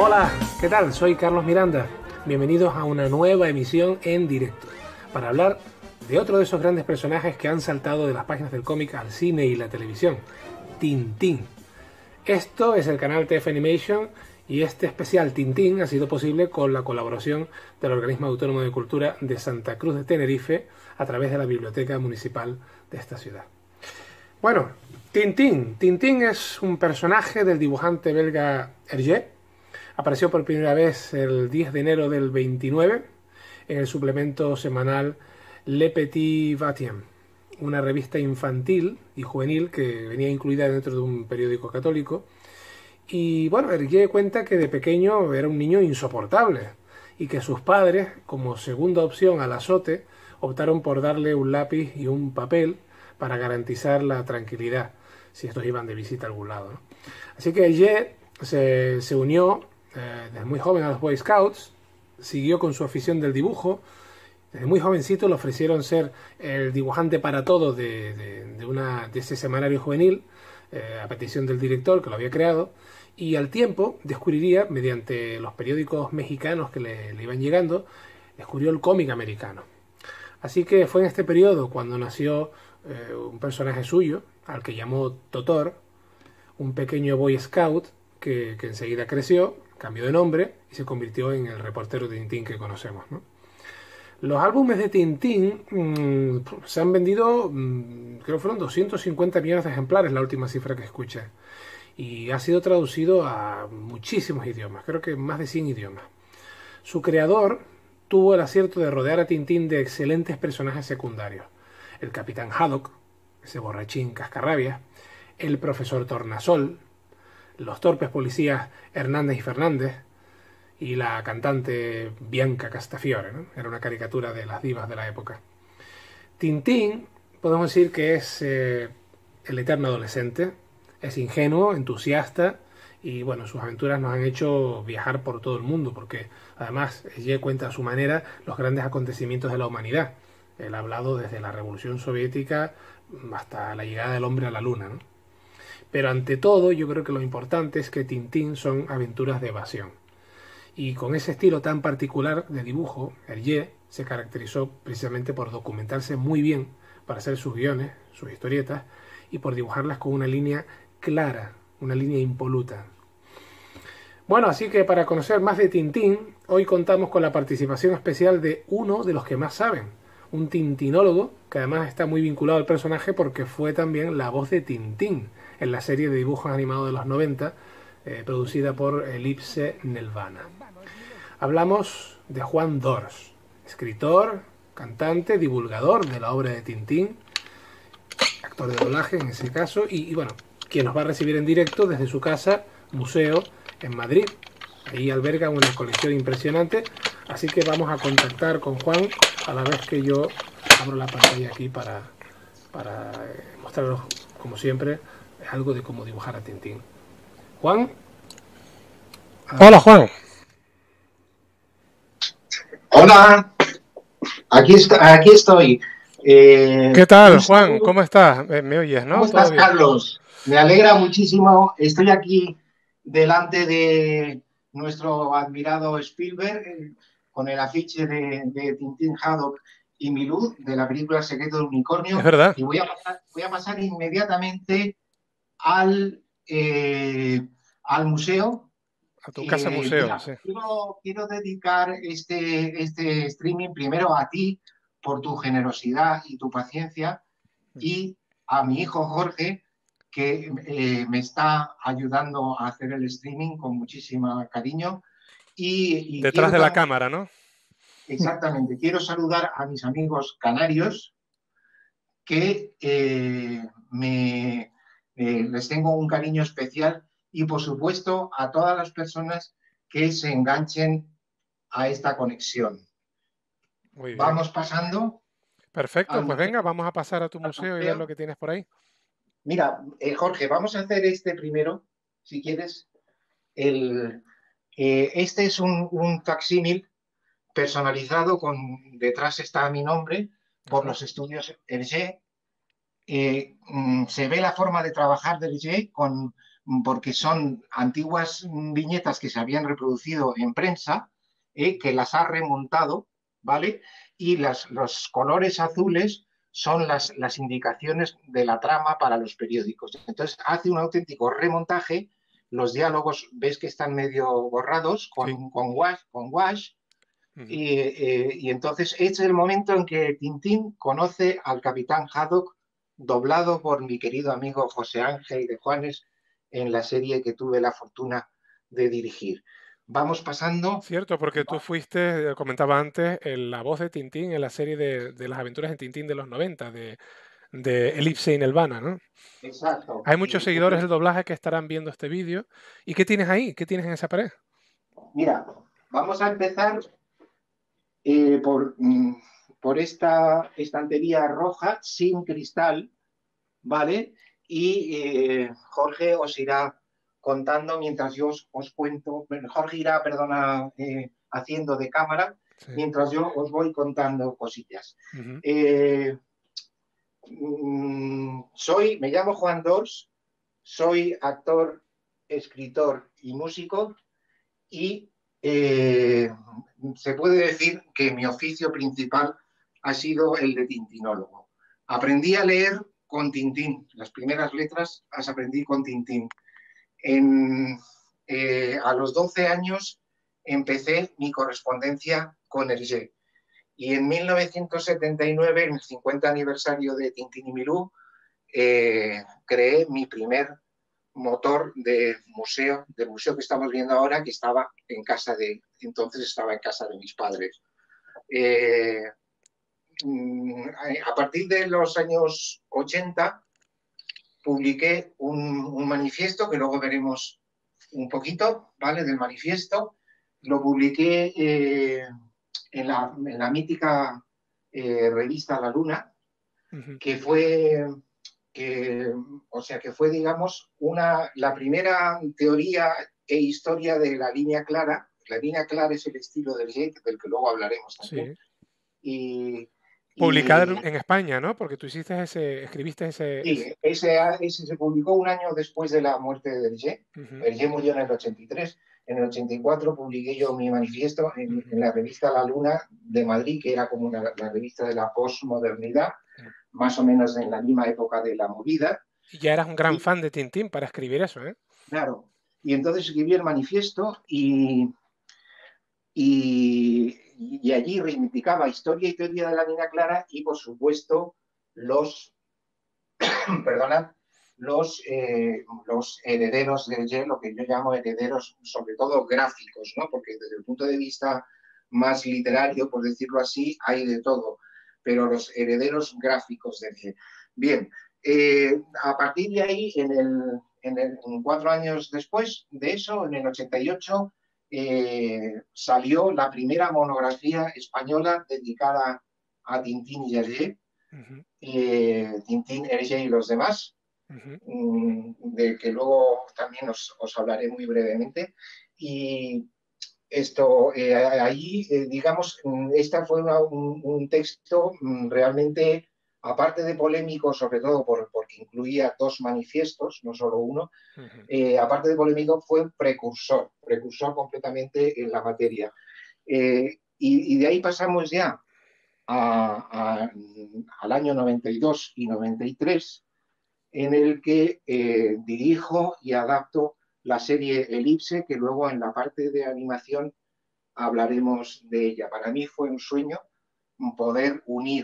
Hola, ¿qué tal? Soy Carlos Miranda. Bienvenidos a una nueva emisión en directo para hablar de otro de esos grandes personajes que han saltado de las páginas del cómic al cine y la televisión, Tintín. Esto es el canal TF Animation y este especial Tintín ha sido posible con la colaboración del Organismo Autónomo de Cultura de Santa Cruz de Tenerife a través de la Biblioteca Municipal de esta ciudad. Bueno, Tintín. Tintín es un personaje del dibujante belga Hergé. Apareció por primera vez el 10 de enero del 29 en el suplemento semanal Le Petit Vatien, una revista infantil y juvenil que venía incluida dentro de un periódico católico. Y bueno, Hergé cuenta que de pequeño era un niño insoportable y que sus padres, como segunda opción al azote, optaron por darle un lápiz y un papel para garantizar la tranquilidad si estos iban de visita a algún lado, ¿no? Así que Hergé se unió desde muy joven a los Boy Scouts, siguió con su afición del dibujo. Desde muy jovencito le ofrecieron ser el dibujante para todo de ese semanario juvenil, a petición del director que lo había creado, y al tiempo descubriría, mediante los periódicos mexicanos que le iban llegando, descubrió el cómic americano. Así que fue en este periodo cuando nació un personaje suyo, al que llamó Totor, un pequeño Boy Scout que enseguida creció, cambió de nombre y se convirtió en el reportero de Tintín que conocemos, ¿no? Los álbumes de Tintín se han vendido, creo que fueron 250 millones de ejemplares, la última cifra que escuché. Y ha sido traducido a muchísimos idiomas, creo que más de 100 idiomas. Su creador tuvo el acierto de rodear a Tintín de excelentes personajes secundarios. El Capitán Haddock, ese borrachín cascarrabias, el Profesor Tornasol, los torpes policías Hernández y Fernández, y la cantante Bianca Castafiore, ¿no? Era una caricatura de las divas de la época. Tintín, podemos decir que es el eterno adolescente, es ingenuo, entusiasta, y bueno, sus aventuras nos han hecho viajar por todo el mundo, porque además ella cuenta a su manera los grandes acontecimientos de la humanidad. Él ha hablado desde la Revolución Soviética hasta la llegada del hombre a la Luna, ¿no? Pero ante todo, yo creo que lo importante es que Tintín son aventuras de evasión. Y con ese estilo tan particular de dibujo, Hergé se caracterizó precisamente por documentarse muy bien para hacer sus guiones, sus historietas, y por dibujarlas con una línea clara, una línea impoluta. Bueno, así que para conocer más de Tintín, hoy contamos con la participación especial de uno de los que más saben, un tintinólogo, que además está muy vinculado al personaje porque fue también la voz de Tintín en la serie de dibujos animados de los 90, producida por Elipse Nelvana. Hablamos de Juan Dors, escritor, cantante, divulgador de la obra de Tintín, actor de doblaje en ese caso, y bueno, quien nos va a recibir en directo desde su casa, museo, en Madrid. Ahí alberga una colección impresionante, así que vamos a contactar con Juan a la vez que yo abro la pantalla aquí para mostraros, como siempre, algo de cómo dibujar a Tintín. Juan. Hola, Juan. Hola, aquí estoy. ¿Qué tal, Juan? ¿Cómo estás? ¿Me oyes, no? ¿Cómo estás, Carlos? Me alegra muchísimo. Estoy aquí delante de nuestro admirado Spielberg con el afiche de Tintín, Haddock y Milú de la película El secreto del unicornio. Es verdad. Y voy a pasar inmediatamente al museo. A tu casa museo, mira, sí. quiero dedicar este streaming primero a ti por tu generosidad y tu paciencia y a mi hijo Jorge, que me está ayudando a hacer el streaming con muchísimo cariño. Y detrás de la cámara, ¿no? Exactamente. Quiero saludar a mis amigos canarios que les tengo un cariño especial. Y, por supuesto, a todas las personas que se enganchen a esta conexión. Muy bien. Vamos pasando. Perfecto, pues venga, vamos a pasar a tu museo y ver lo que tienes por ahí. Mira, Jorge, vamos a hacer este primero, si quieres. Este es un facsímil personalizado, detrás está mi nombre, por los estudios Hergé. Se ve la forma de trabajar de Hergé con porque son antiguas viñetas que se habían reproducido en prensa, que las ha remontado, ¿vale? Y los colores azules son las indicaciones de la trama para los periódicos. Entonces hace un auténtico remontaje. Los diálogos ves que están medio borrados Sí. con wash. Y entonces es el momento en que Tintín conoce al capitán Haddock, doblado por mi querido amigo José Ángel de Juanes en la serie que tuve la fortuna de dirigir. Vamos pasando. Cierto, porque tú fuiste, comentaba antes, la voz de Tintín en la serie de las aventuras de Tintín de los 90, de Elipse y Nelvana, ¿no? Exacto. Hay muchos seguidores del doblaje que estarán viendo este vídeo. ¿Y qué tienes ahí? ¿Qué tienes en esa pared? Mira, vamos a empezar por esta estantería roja sin cristal, ¿vale? Y Jorge os irá contando mientras yo os cuento, Jorge irá, perdona, haciendo de cámara, Sí. mientras yo os voy contando cosillas. Ujú. Me llamo Juan Dors, soy actor, escritor y músico, y se puede decir que mi oficio principal ha sido el de tintinólogo. Aprendí a leer con Tintín, las primeras letras las aprendí con Tintín. A los 12 años empecé mi correspondencia con Hergé. Y en 1979, en el 50 aniversario de Tintín y Milú, creé mi primer motor del museo que estamos viendo ahora, que entonces estaba en casa de mis padres. A partir de los años 80 publiqué un manifiesto, que luego veremos un poquito, ¿vale? Del manifiesto. Lo publiqué en la mítica revista La Luna, Ujú. que fue, digamos, la primera teoría e historia de la línea clara. La línea clara es el estilo del Jet, del que luego hablaremos también. Sí. Y, Publicada y en España, ¿no? Porque tú escribiste sí, ese se publicó un año después de la muerte de Hergé. Ujú, Hergé murió en el 83. En el 84 publiqué yo mi manifiesto en ujú, la revista La Luna de Madrid, que era como la revista de la posmodernidad, ujú. más o menos en la misma época de la movida. Y ya eras un gran Y fan de Tintín para escribir eso, ¿eh? claro, y entonces escribí el manifiesto y allí reivindicaba historia y teoría de la línea clara y, por supuesto, los perdonad, los herederos del Ye, lo que yo llamo herederos, sobre todo gráficos, ¿no? Porque desde el punto de vista más literario, por decirlo así, hay de todo, pero los herederos gráficos del Ye. Bien, a partir de ahí, en 4 años después de eso, en el 88, salió la primera monografía española dedicada a Tintín y Hergé, Ujú, Tintín, Hergé y los demás, ujú. de que luego también os hablaré muy brevemente. Y esto, ahí, digamos, esta fue un texto realmente, aparte de polémico, sobre todo porque incluía 2 manifiestos, no solo uno, Ujú. aparte de polémico, fue precursor completamente en la materia. Y de ahí pasamos ya al año 92 y 93, en el que dirijo y adapto la serie Elipse, que luego en la parte de animación hablaremos de ella. Para mí fue un sueño poder unir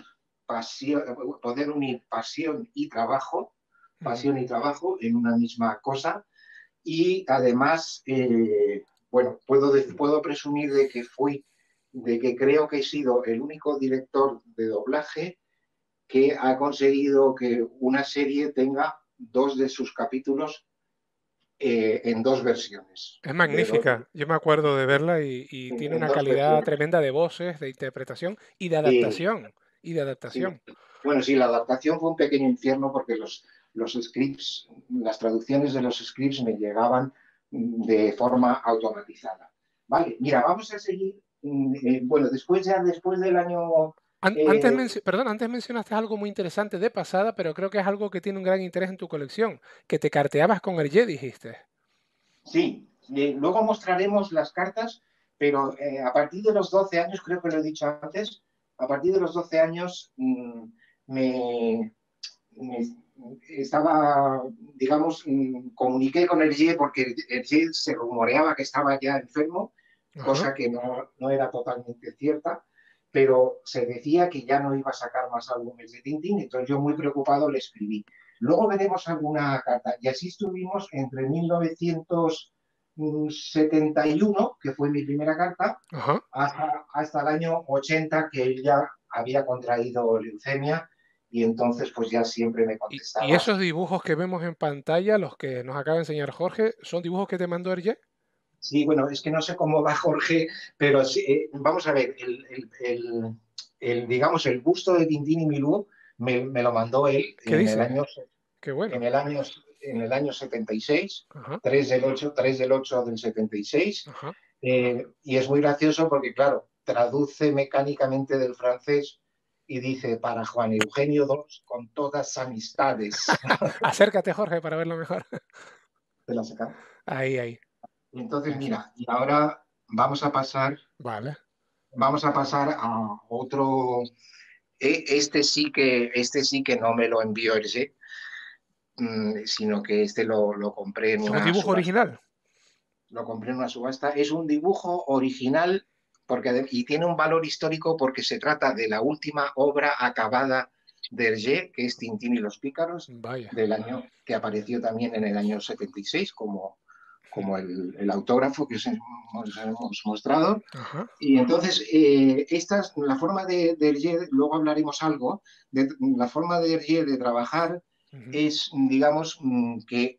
pasión Ujú. y trabajo en una misma cosa. Y además, bueno, puedo presumir de que creo que he sido el único director de doblaje que ha conseguido que una serie tenga 2 de sus capítulos en 2 versiones. Es magnífica. Yo me acuerdo de verla y tiene En una dos calidad versiones. tremenda de voces, de interpretación y de Sí, adaptación. Y de sí. adaptación. Bueno, sí, la adaptación fue un pequeño infierno porque los scripts, las traducciones de los scripts me llegaban de forma automatizada. Vale, mira, vamos a seguir. Bueno, después del año Perdón, antes mencionaste algo muy interesante de pasada, pero creo que es algo que tiene un gran interés en tu colección, que te carteabas con Hergé, dijiste. Sí, luego mostraremos las cartas, pero a partir de los 12 años, creo que lo he dicho antes, a partir de los 12 años me, me estaba, digamos, comuniqué con Hergé porque Hergé se rumoreaba que estaba ya enfermo, Ajá. cosa que no era totalmente cierta, pero se decía que ya no iba a sacar más álbumes de Tintín, entonces yo muy preocupado le escribí. Luego veremos alguna carta, y así estuvimos entre 1971, que fue mi primera carta, Ajá. hasta el año 80, que él ya había contraído leucemia y entonces pues ya siempre me Y contestaba. esos dibujos que vemos en pantalla, los que nos acaba de enseñar Jorge, ¿son dibujos que te mandó Hergé? Sí, bueno, es que no sé cómo va Jorge, pero sí, vamos a ver, digamos, el busto de Tintín y Milú me lo mandó él ¿Qué en el dices? año, Qué en bueno. el año, en el año 76, Ajá. 3 del 8 del 76, Ajá. y es muy gracioso porque, claro, traduce mecánicamente del francés y dice para Juan Eugenio II con todas amistades. Acércate, Jorge, para verlo mejor. ¿Te la saca? Ahí, ahí. Y entonces, Eso. mira, y ahora Vale. vamos a pasar a otro. Este sí que no me lo envió Hergé, sino que este lo compré en Es un una dibujo subasta. original. Lo compré en una subasta. Es un dibujo original y tiene un valor histórico porque se trata de la última obra acabada de Hergé, que es Tintín y los pícaros, Vaya. del año que apareció también en el año 76 como el autógrafo que os hemos mostrado. Ajá. Y entonces, la forma de Hergé, luego hablaremos algo, la forma de Hergé de trabajar Ujú, es, digamos, que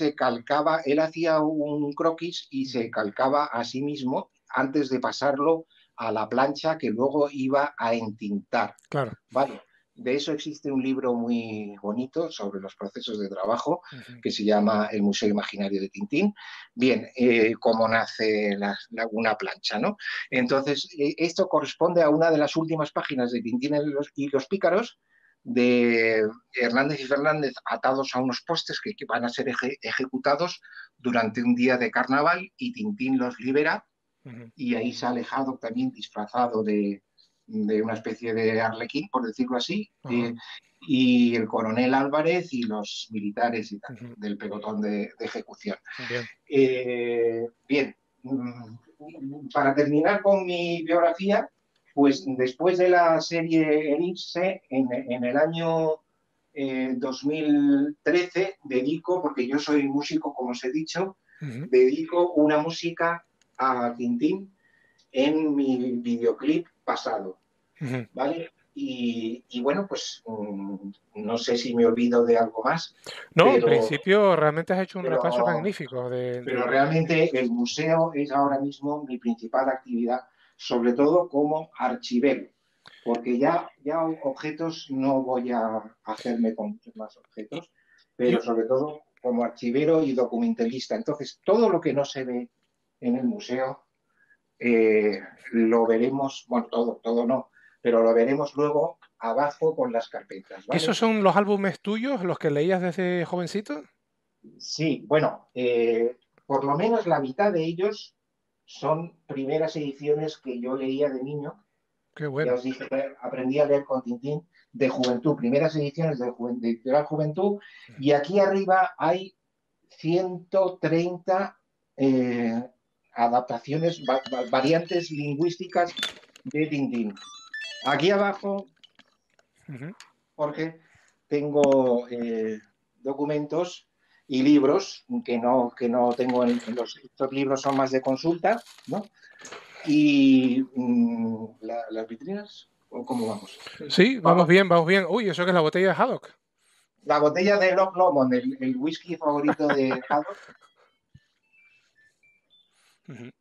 él hacía un croquis y se ujú. calcaba a sí mismo antes de pasarlo a la plancha que luego iba a entintar. Claro. ¿Vale? De eso existe un libro muy bonito sobre los procesos de trabajo Ujú. que se llama El Museo Imaginario de Tintín. Bien, cómo nace una plancha, ¿no? Entonces, esto corresponde a una de las últimas páginas de Tintín y los pícaros de Hernández y Fernández atados a unos postes que van a ser ejecutados durante un día de carnaval y Tintín los libera Ujú. y ahí sale Haddock también disfrazado de una especie de arlequín, por decirlo así, Ajá. y el coronel Álvarez y los militares y tal, Ujú. del pelotón de ejecución. Bien. Bien, para terminar con mi biografía, pues después de la serie Elipse, en el año 2013, porque yo soy músico, como os he dicho, Ujú. dedico una música a Tintín en mi videoclip pasado, Ujú. ¿vale? Y bueno, pues no sé si me olvido de algo más, No, en pero, principio realmente has hecho un repaso pero, magnífico pero realmente el museo es ahora mismo mi principal actividad, sobre todo como archivero, porque ya objetos no voy a hacerme con muchos más y- objetos, y- pero sobre todo como archivero y documentalista. Entonces, todo lo que no se ve en el museo eh, lo veremos, bueno, todo no, pero lo veremos luego abajo con las carpetas, ¿Esos ¿vale? son los álbumes tuyos, los que leías desde jovencito? Sí, bueno, por lo menos la mitad de ellos son primeras ediciones que yo leía de niño. Qué Ya bueno. os dije que aprendí a leer con Tintín de juventud, primeras ediciones de editorial Juventud, y aquí arriba hay 130 eh, adaptaciones, variantes lingüísticas de Tintín. Aquí abajo, Ujú. Jorge, tengo documentos y libros que no tengo estos libros son más de consulta, ¿no? Y las vitrinas, ¿o cómo vamos? Sí, vamos Vamos. bien, vamos bien. Uy, eso que es la botella de Haddock. La botella de Loch Lomond, el whisky favorito de Haddock. Ujú.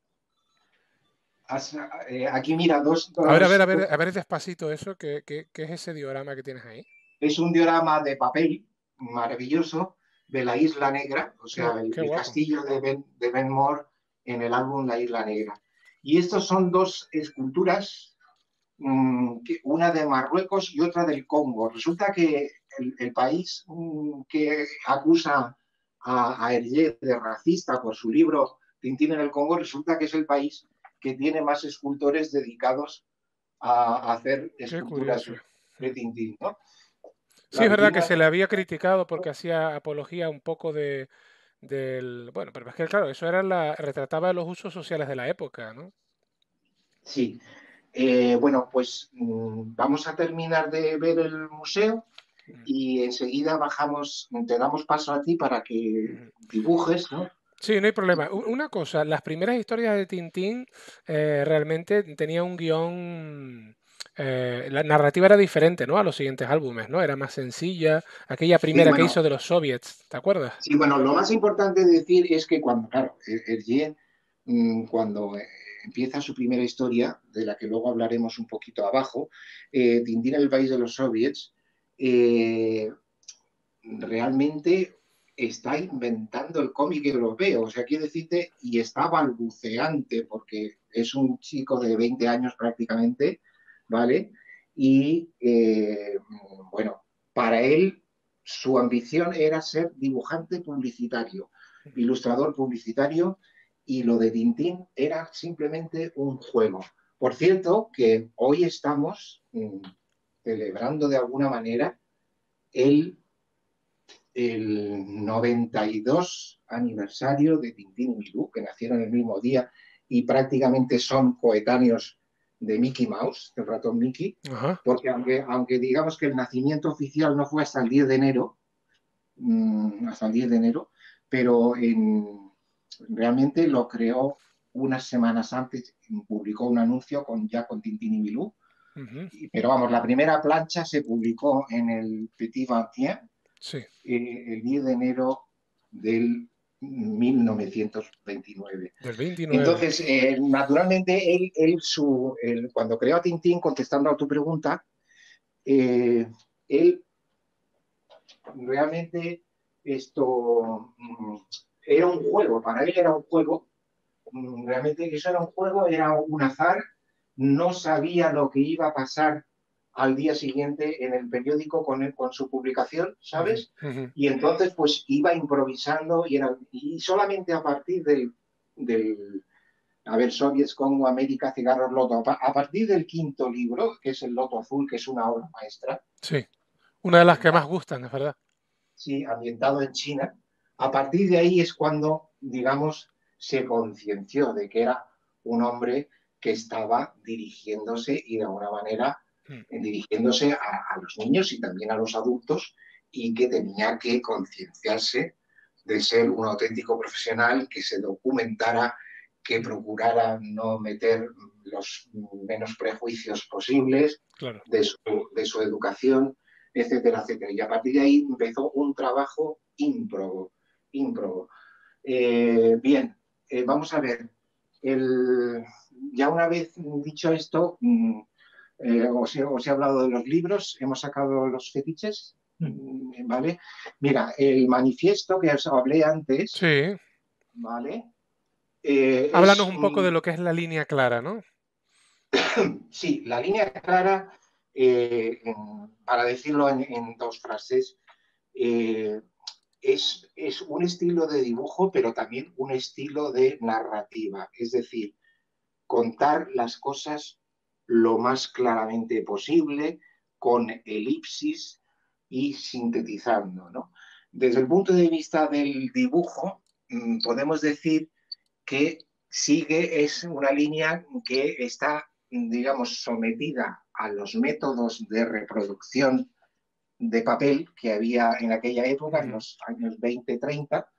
Aquí mira, A ver, a ver, a ver, a ver despacito eso, ¿qué es ese diorama que tienes ahí? es un diorama de papel maravilloso de la Isla Negra, o Qué, sea, qué el guapo. castillo de Ben Moore en el álbum La Isla Negra. Y estos son dos esculturas una de Marruecos y otra del Congo. Resulta que el país que acusa a Hergé de racista por su libro Tintín en el Congo, resulta que es el país que tiene más escultores dedicados a hacer Qué esculturas curioso. de Tintín, ¿no? Sí, es Claro, verdad tiene que una... se le había criticado porque hacía apología un poco del... Bueno, pero es que claro, eso era retrataba los usos sociales de la época, ¿no? Sí. Bueno, pues vamos a terminar de ver el museo Mm, y enseguida bajamos, te damos paso a ti para que ujú. dibujes, ¿no? Sí, no hay problema. Una cosa, las primeras historias de Tintín realmente tenían un guión, la narrativa era diferente, ¿no? A los siguientes álbumes, ¿no? Era más sencilla. Aquella Sí, primera que bueno, hizo de los soviets, ¿te acuerdas? sí, bueno, lo más importante de decir es que cuando, claro, Hergé, cuando empieza su primera historia, de la que luego hablaremos un poquito abajo, Tintín en el país de los soviets, eh, realmente está inventando el cómic europeo, o sea, quiere decirte, y está balbuceante, porque es un chico de 20 años prácticamente, ¿vale? Y bueno, para él su ambición era ser dibujante publicitario, ilustrador publicitario, y lo de Tintín era simplemente un juego. Por cierto, que hoy estamos celebrando de alguna manera el 92 aniversario de Tintín y Milú, que nacieron el mismo día y prácticamente son coetáneos de Mickey Mouse, del ratón Mickey, Ajá. porque aunque digamos que el nacimiento oficial no fue hasta el 10 de enero, hasta el 10 de enero, pero realmente lo creó unas semanas antes, publicó un anuncio ya con Tintín y Milú, Ujú. pero vamos, la primera plancha se publicó en el Petit Vingtier Sí. el 10 de enero del 1929. Del 29. Entonces, naturalmente, cuando creó a Tintín, contestando a tu pregunta, él realmente esto era un juego, para él era un juego, realmente eso era un juego, era un azar, no sabía lo que iba a pasar al día siguiente en el periódico con su publicación, Ujú, ¿sabes? ujú. Y entonces pues iba improvisando y solamente a partir del a ver, Soviets, Congo, América, Cigarros, Loto, a partir del quinto libro, que es el Loto Azul, que es una obra maestra, Sí. Una de las que más gustan, es verdad. sí, ambientado en China, a partir de ahí es cuando, digamos, se concienció de que era un hombre que estaba dirigiéndose y de alguna manera Mm, dirigiéndose a los niños y también a los adultos y que tenía que concienciarse de ser un auténtico profesional, que se documentara, que mm, procurara no meter los menos prejuicios posibles claro. de su educación, etcétera, etcétera. Y a partir de ahí empezó un trabajo ímprobo. Bien, vamos a ver. El, ya una vez dicho esto, os he hablado de los libros, hemos sacado los fetiches, ¿vale? Mira, el manifiesto que os hablé antes, Sí. ¿vale? Háblanos un poco de lo que es la línea clara, ¿no? Sí, la línea clara, para decirlo en dos frases, eh, es un estilo de dibujo, pero también un estilo de narrativa. Es decir, contar las cosas lo más claramente posible, con elipsis y sintetizando, ¿no? Desde el punto de vista del dibujo, podemos decir que es una línea que está, digamos, sometida a los métodos de reproducción de papel que había en aquella época, en Ujú, los años 20, 30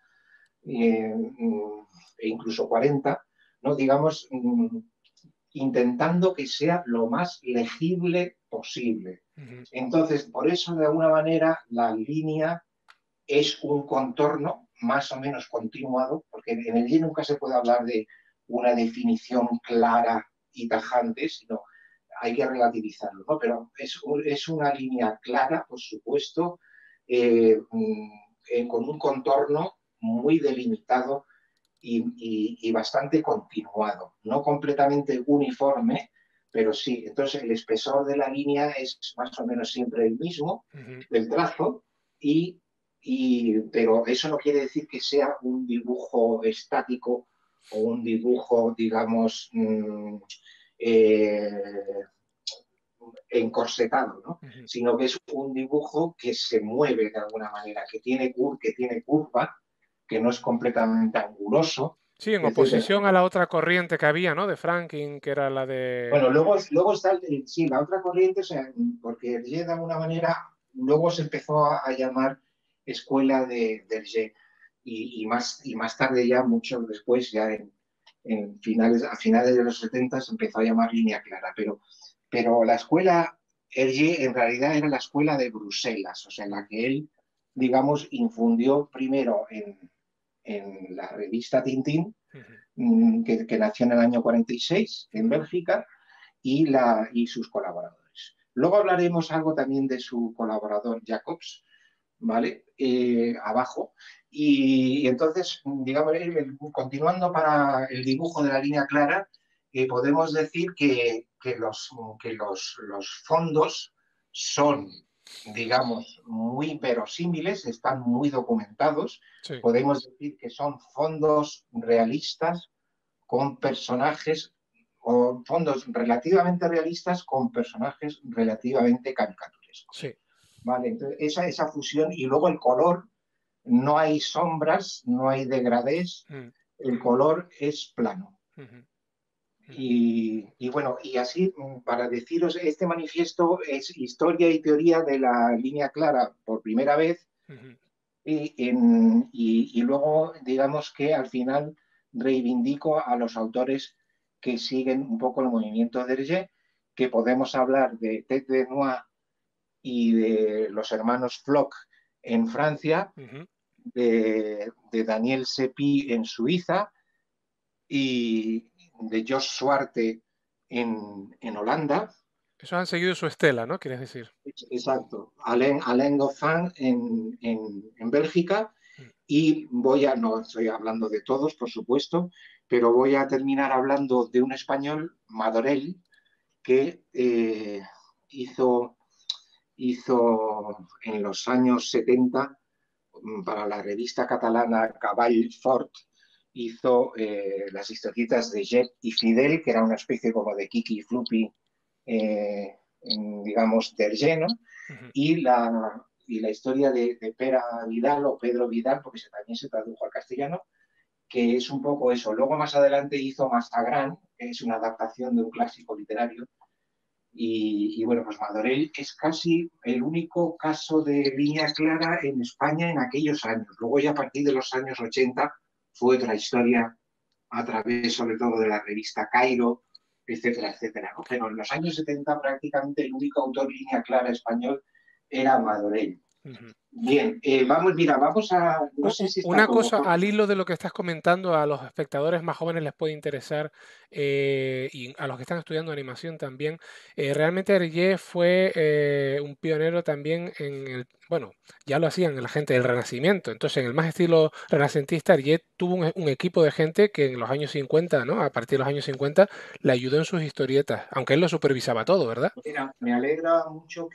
e incluso 40, ¿no? Digamos, intentando que sea lo más legible posible. ujú, Entonces, por eso, de alguna manera, la línea es un contorno más o menos continuado, porque en el Y nunca se puede hablar de una definición clara y tajante, sino hay que relativizarlo, ¿no? Pero es una línea clara, por supuesto, con un contorno muy delimitado y bastante continuado, no completamente uniforme, pero sí, entonces el espesor de la línea es más o menos siempre el mismo, del trazo, pero eso no quiere decir que sea un dibujo estático o un dibujo, digamos, encorsetado, ¿no? Sino que es un dibujo que se mueve de alguna manera, que tiene curva, que no es completamente anguloso, Sí, en etcétera. oposición a la otra corriente que había, ¿no? De Franklin, que era la de... Bueno, luego está, sí, la otra corriente, o sea, porque Hergé de alguna manera luego se empezó a llamar escuela de Hergé y más tarde ya, mucho después, ya a finales de los 70 se empezó a llamar línea clara, pero la escuela Hergé en realidad era la escuela de Bruselas, o sea, en la que él, digamos, infundió primero en la revista Tintín, que nació en el año 46 en Bélgica, y sus colaboradores. Luego hablaremos algo también de su colaborador Jacobs, ¿vale? Abajo. Y entonces, digamos, continuando para el dibujo de la línea clara, podemos decir que los fondos son, digamos, muy verosímiles, están muy documentados. Sí. Podemos decir que son fondos realistas con personajes o fondos relativamente realistas con personajes relativamente caricaturescos. Sí. Vale, entonces esa fusión y luego el color, no hay sombras, no hay degradés, el color es plano. Y bueno, y así para deciros, este manifiesto es historia y teoría de la línea clara por primera vez y luego digamos que al final reivindico a los autores que siguen un poco el movimiento de Hergé, que podemos hablar de Tête de Noir y de los hermanos Floch en Francia, de Daniel Sepy en Suiza y de Jos Suarte en Holanda. Esos han seguido su estela, ¿no? Quieres decir. Exacto. Alain Goffin en Bélgica. Y no estoy hablando de todos, por supuesto, pero voy a terminar hablando de un español, Madorell, que hizo en los años 70 para la revista catalana Cavall Fort, hizo las historietas de Jet y Fidel, que era una especie como de Kiki y Floppy, digamos, de Hergé, ¿no? Y la historia de Pera Vidal o Pedro Vidal, porque también se tradujo al castellano, que es un poco eso. Luego más adelante hizo Mastagrán, que es una adaptación de un clásico literario. Y bueno, pues Madorell es casi el único caso de línea clara en España en aquellos años. Luego ya a partir de los años 80 fue otra historia a través sobre todo de la revista Cairo, etcétera, etcétera, ¿no? Pero en los años 70 prácticamente el único autor línea clara español era Madorell. Bien, vamos a... No sé si está Una todo. cosa, al hilo de lo que estás comentando, a los espectadores más jóvenes les puede interesar y a los que están estudiando animación también. Realmente Hergé fue un pionero también bueno, ya lo hacían la gente del Renacimiento. Entonces, en el más estilo renacentista, Hergé tuvo un equipo de gente que en los años 50, ¿no? A partir de los años 50, le ayudó en sus historietas, aunque él lo supervisaba todo, ¿verdad? Mira, me alegra mucho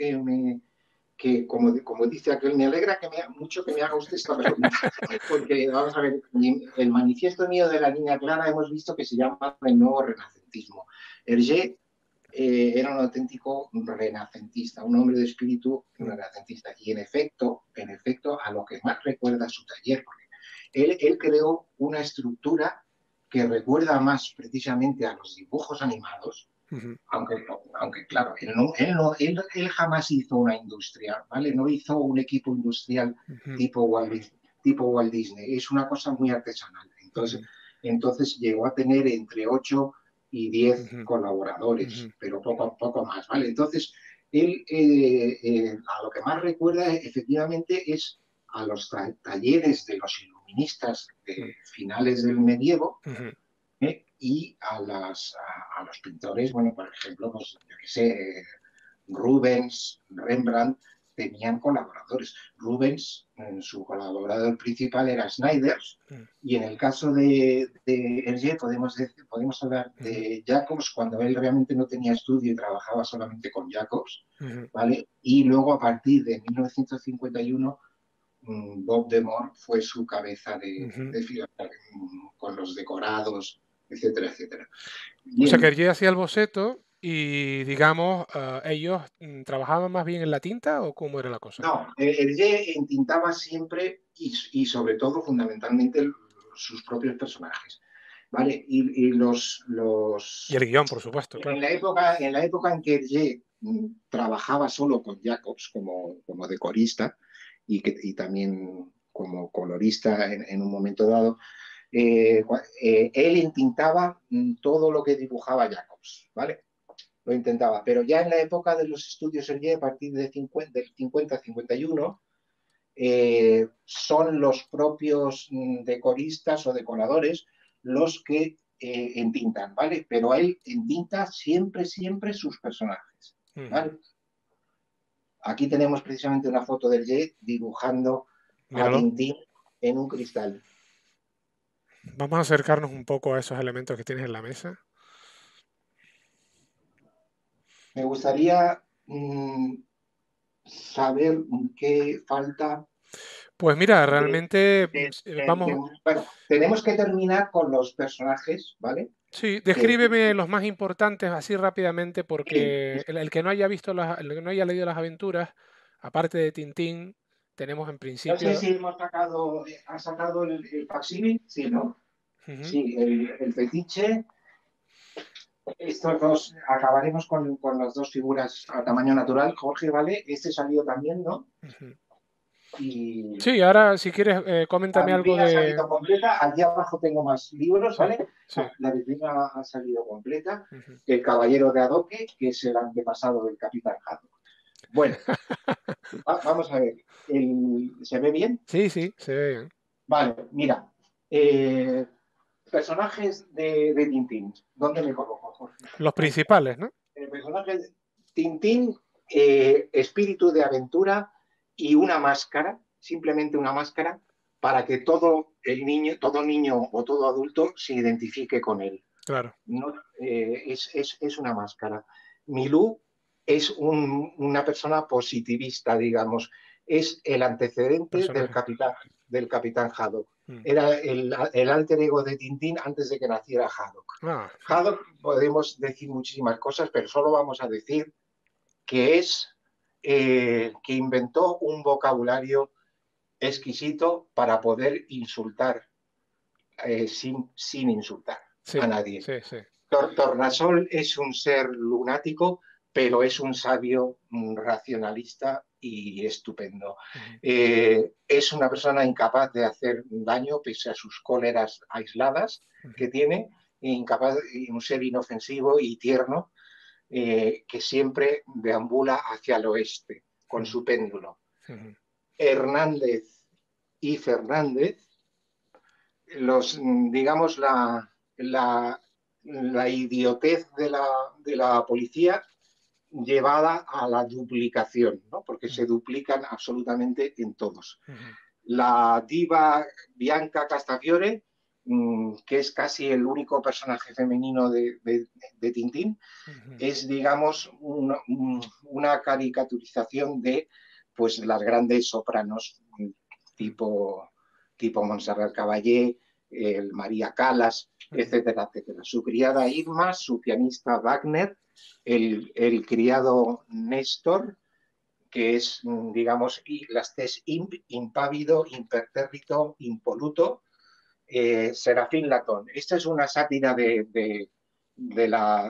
como dice aquel, me alegra mucho que me haga usted esta pregunta, porque vamos a ver, el manifiesto mío de la línea clara hemos visto que se llama el nuevo renacentismo. Hergé era un auténtico renacentista, un hombre de espíritu renacentista, y en efecto, a lo que más recuerda su taller, porque él creó una estructura que recuerda más precisamente a los dibujos animados, aunque claro, él jamás hizo una industria, ¿vale? No hizo un equipo industrial tipo Walt Disney, es una cosa muy artesanal. Entonces llegó a tener entre 8 y 10 colaboradores, pero poco más, ¿vale? Entonces, él a lo que más recuerda efectivamente es a los talleres de los iluministas de finales del medievo, y a los pintores, bueno, por ejemplo, pues, yo qué sé, Rubens, Rembrandt, tenían colaboradores. Rubens, su colaborador principal era Snyders, y en el caso de Hergé podemos hablar de Jacobs cuando él realmente no tenía estudio y trabajaba solamente con Jacobs, ¿vale? Y luego a partir de 1951 Bob Demore fue su cabeza de fila, con los decorados, etcétera, etcétera. O sea que Bien, Hergé hacía el boceto y, digamos, ellos trabajaban más bien en la tinta o cómo era la cosa. no, Hergé entintaba siempre y sobre todo fundamentalmente sus propios personajes, ¿vale? Y Y el guión, por supuesto, claro. en la época en que Hergé trabajaba solo con Jacobs como decorista y también como colorista en un momento dado, él intentaba todo lo que dibujaba Jacobs, ¿vale? Lo intentaba, pero ya en la época de los estudios Hergé, a partir del 50-51, son los propios decoristas o decoradores los que entintan, ¿vale? Pero él entinta siempre, siempre sus personajes, ¿vale? Aquí tenemos precisamente una foto del Hergé dibujando a Míralo. Tintín en un cristal. Vamos a acercarnos un poco a esos elementos que tienes en la mesa. Me gustaría saber qué falta. Pues mira, realmente, vamos, Bueno, tenemos que terminar con los personajes, ¿vale? sí, Que, descríbeme los más importantes así rápidamente, sí, porque el que no haya visto el que no haya leído las aventuras, aparte de Tintín, tenemos en no sé principio. si ha sacado el facsímil, sí, ¿no? Ujú, Sí, el fetiche. Estos dos, acabaremos con las dos figuras a tamaño natural, Jorge, ¿vale? Este salió también, ¿no? ujú. Y Sí, ahora si quieres, coméntame la algo vitrina ha de. salido completa. Allí abajo tengo más libros, Sí, ¿vale? sí. La vitrina ha salido completa. Ujú. El Caballero de Adoque, que es el antepasado del Capitán Haddock. Bueno, vamos a ver. ¿Se ve bien? Sí, sí, se ve bien. Vale, mira. eh, personajes de Tintín. ¿Dónde me coloco, Jorge? Los Ahí está. principales, ¿no? El personaje de Tintín, espíritu de aventura y una máscara, simplemente una máscara, para que todo niño o todo adulto se identifique con él. Claro. ¿No? Es una máscara. Milú es una persona positivista, digamos. Es el antecedente Personaje. del Capitán Haddock. Mm. Era el alter ego de Tintín antes de que naciera Haddock. Ah, Haddock podemos decir muchísimas cosas, pero solo vamos a decir que que inventó un vocabulario exquisito para poder insultar sin insultar sí, a nadie. sí, sí. Tornasol es un ser lunático, pero es un sabio racionalista y estupendo. Ujú, Es una persona incapaz de hacer daño pese a sus cóleras aisladas ujú, que tiene, incapaz, un ser inofensivo y tierno que siempre deambula hacia el oeste con ujú, su péndulo. ujú. Hernández y Fernández, digamos, la idiotez de la policía llevada a la duplicación, ¿no? Porque se duplican absolutamente en todos. Ujú, La diva Bianca Castafiore, que es casi el único personaje femenino de Tintín, ujú. es, digamos, una caricaturización de pues, las grandes sopranos tipo, tipo Montserrat Caballé, el María Callas, Ujú. etcétera, etcétera. Su criada Irma, su pianista Wagner, el criado Néstor, que es, digamos, las tes impávido, impertérrito, impoluto, Serafín Latón. Esta es una sátira de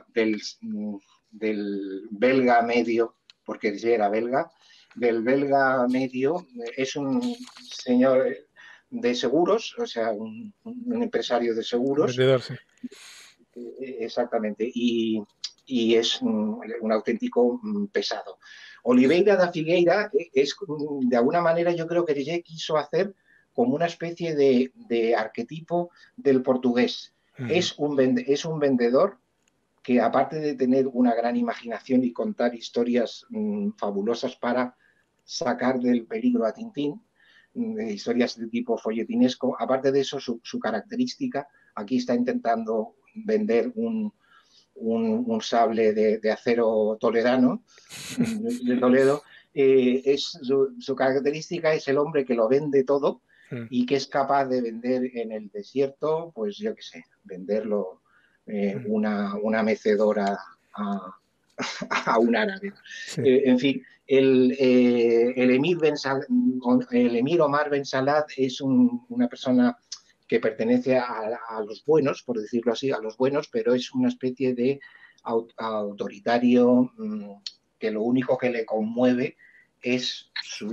del belga medio, porque ya era belga, del belga medio. Es un señor de seguros, o sea, un empresario de Un seguros, vendedor, sí. exactamente, y es un auténtico pesado. Oliveira da Figueira es, de alguna manera, yo creo que ella quiso hacer como una especie de arquetipo del portugués. Ujú, Es un vendedor que, aparte de tener una gran imaginación y contar historias fabulosas para sacar del peligro a Tintín, historias de tipo folletinesco. Aparte de eso, su característica, aquí está intentando vender un sable de acero toledano, de Toledo. Su característica es el hombre que lo vende todo y que es capaz de vender en el desierto, pues yo qué sé, venderlo una mecedora a un árabe. Sí. En fin, el emir Omar Ben Salah es una persona que pertenece a los buenos, por decirlo así, a los buenos, pero es una especie de autoritario que lo único que le conmueve es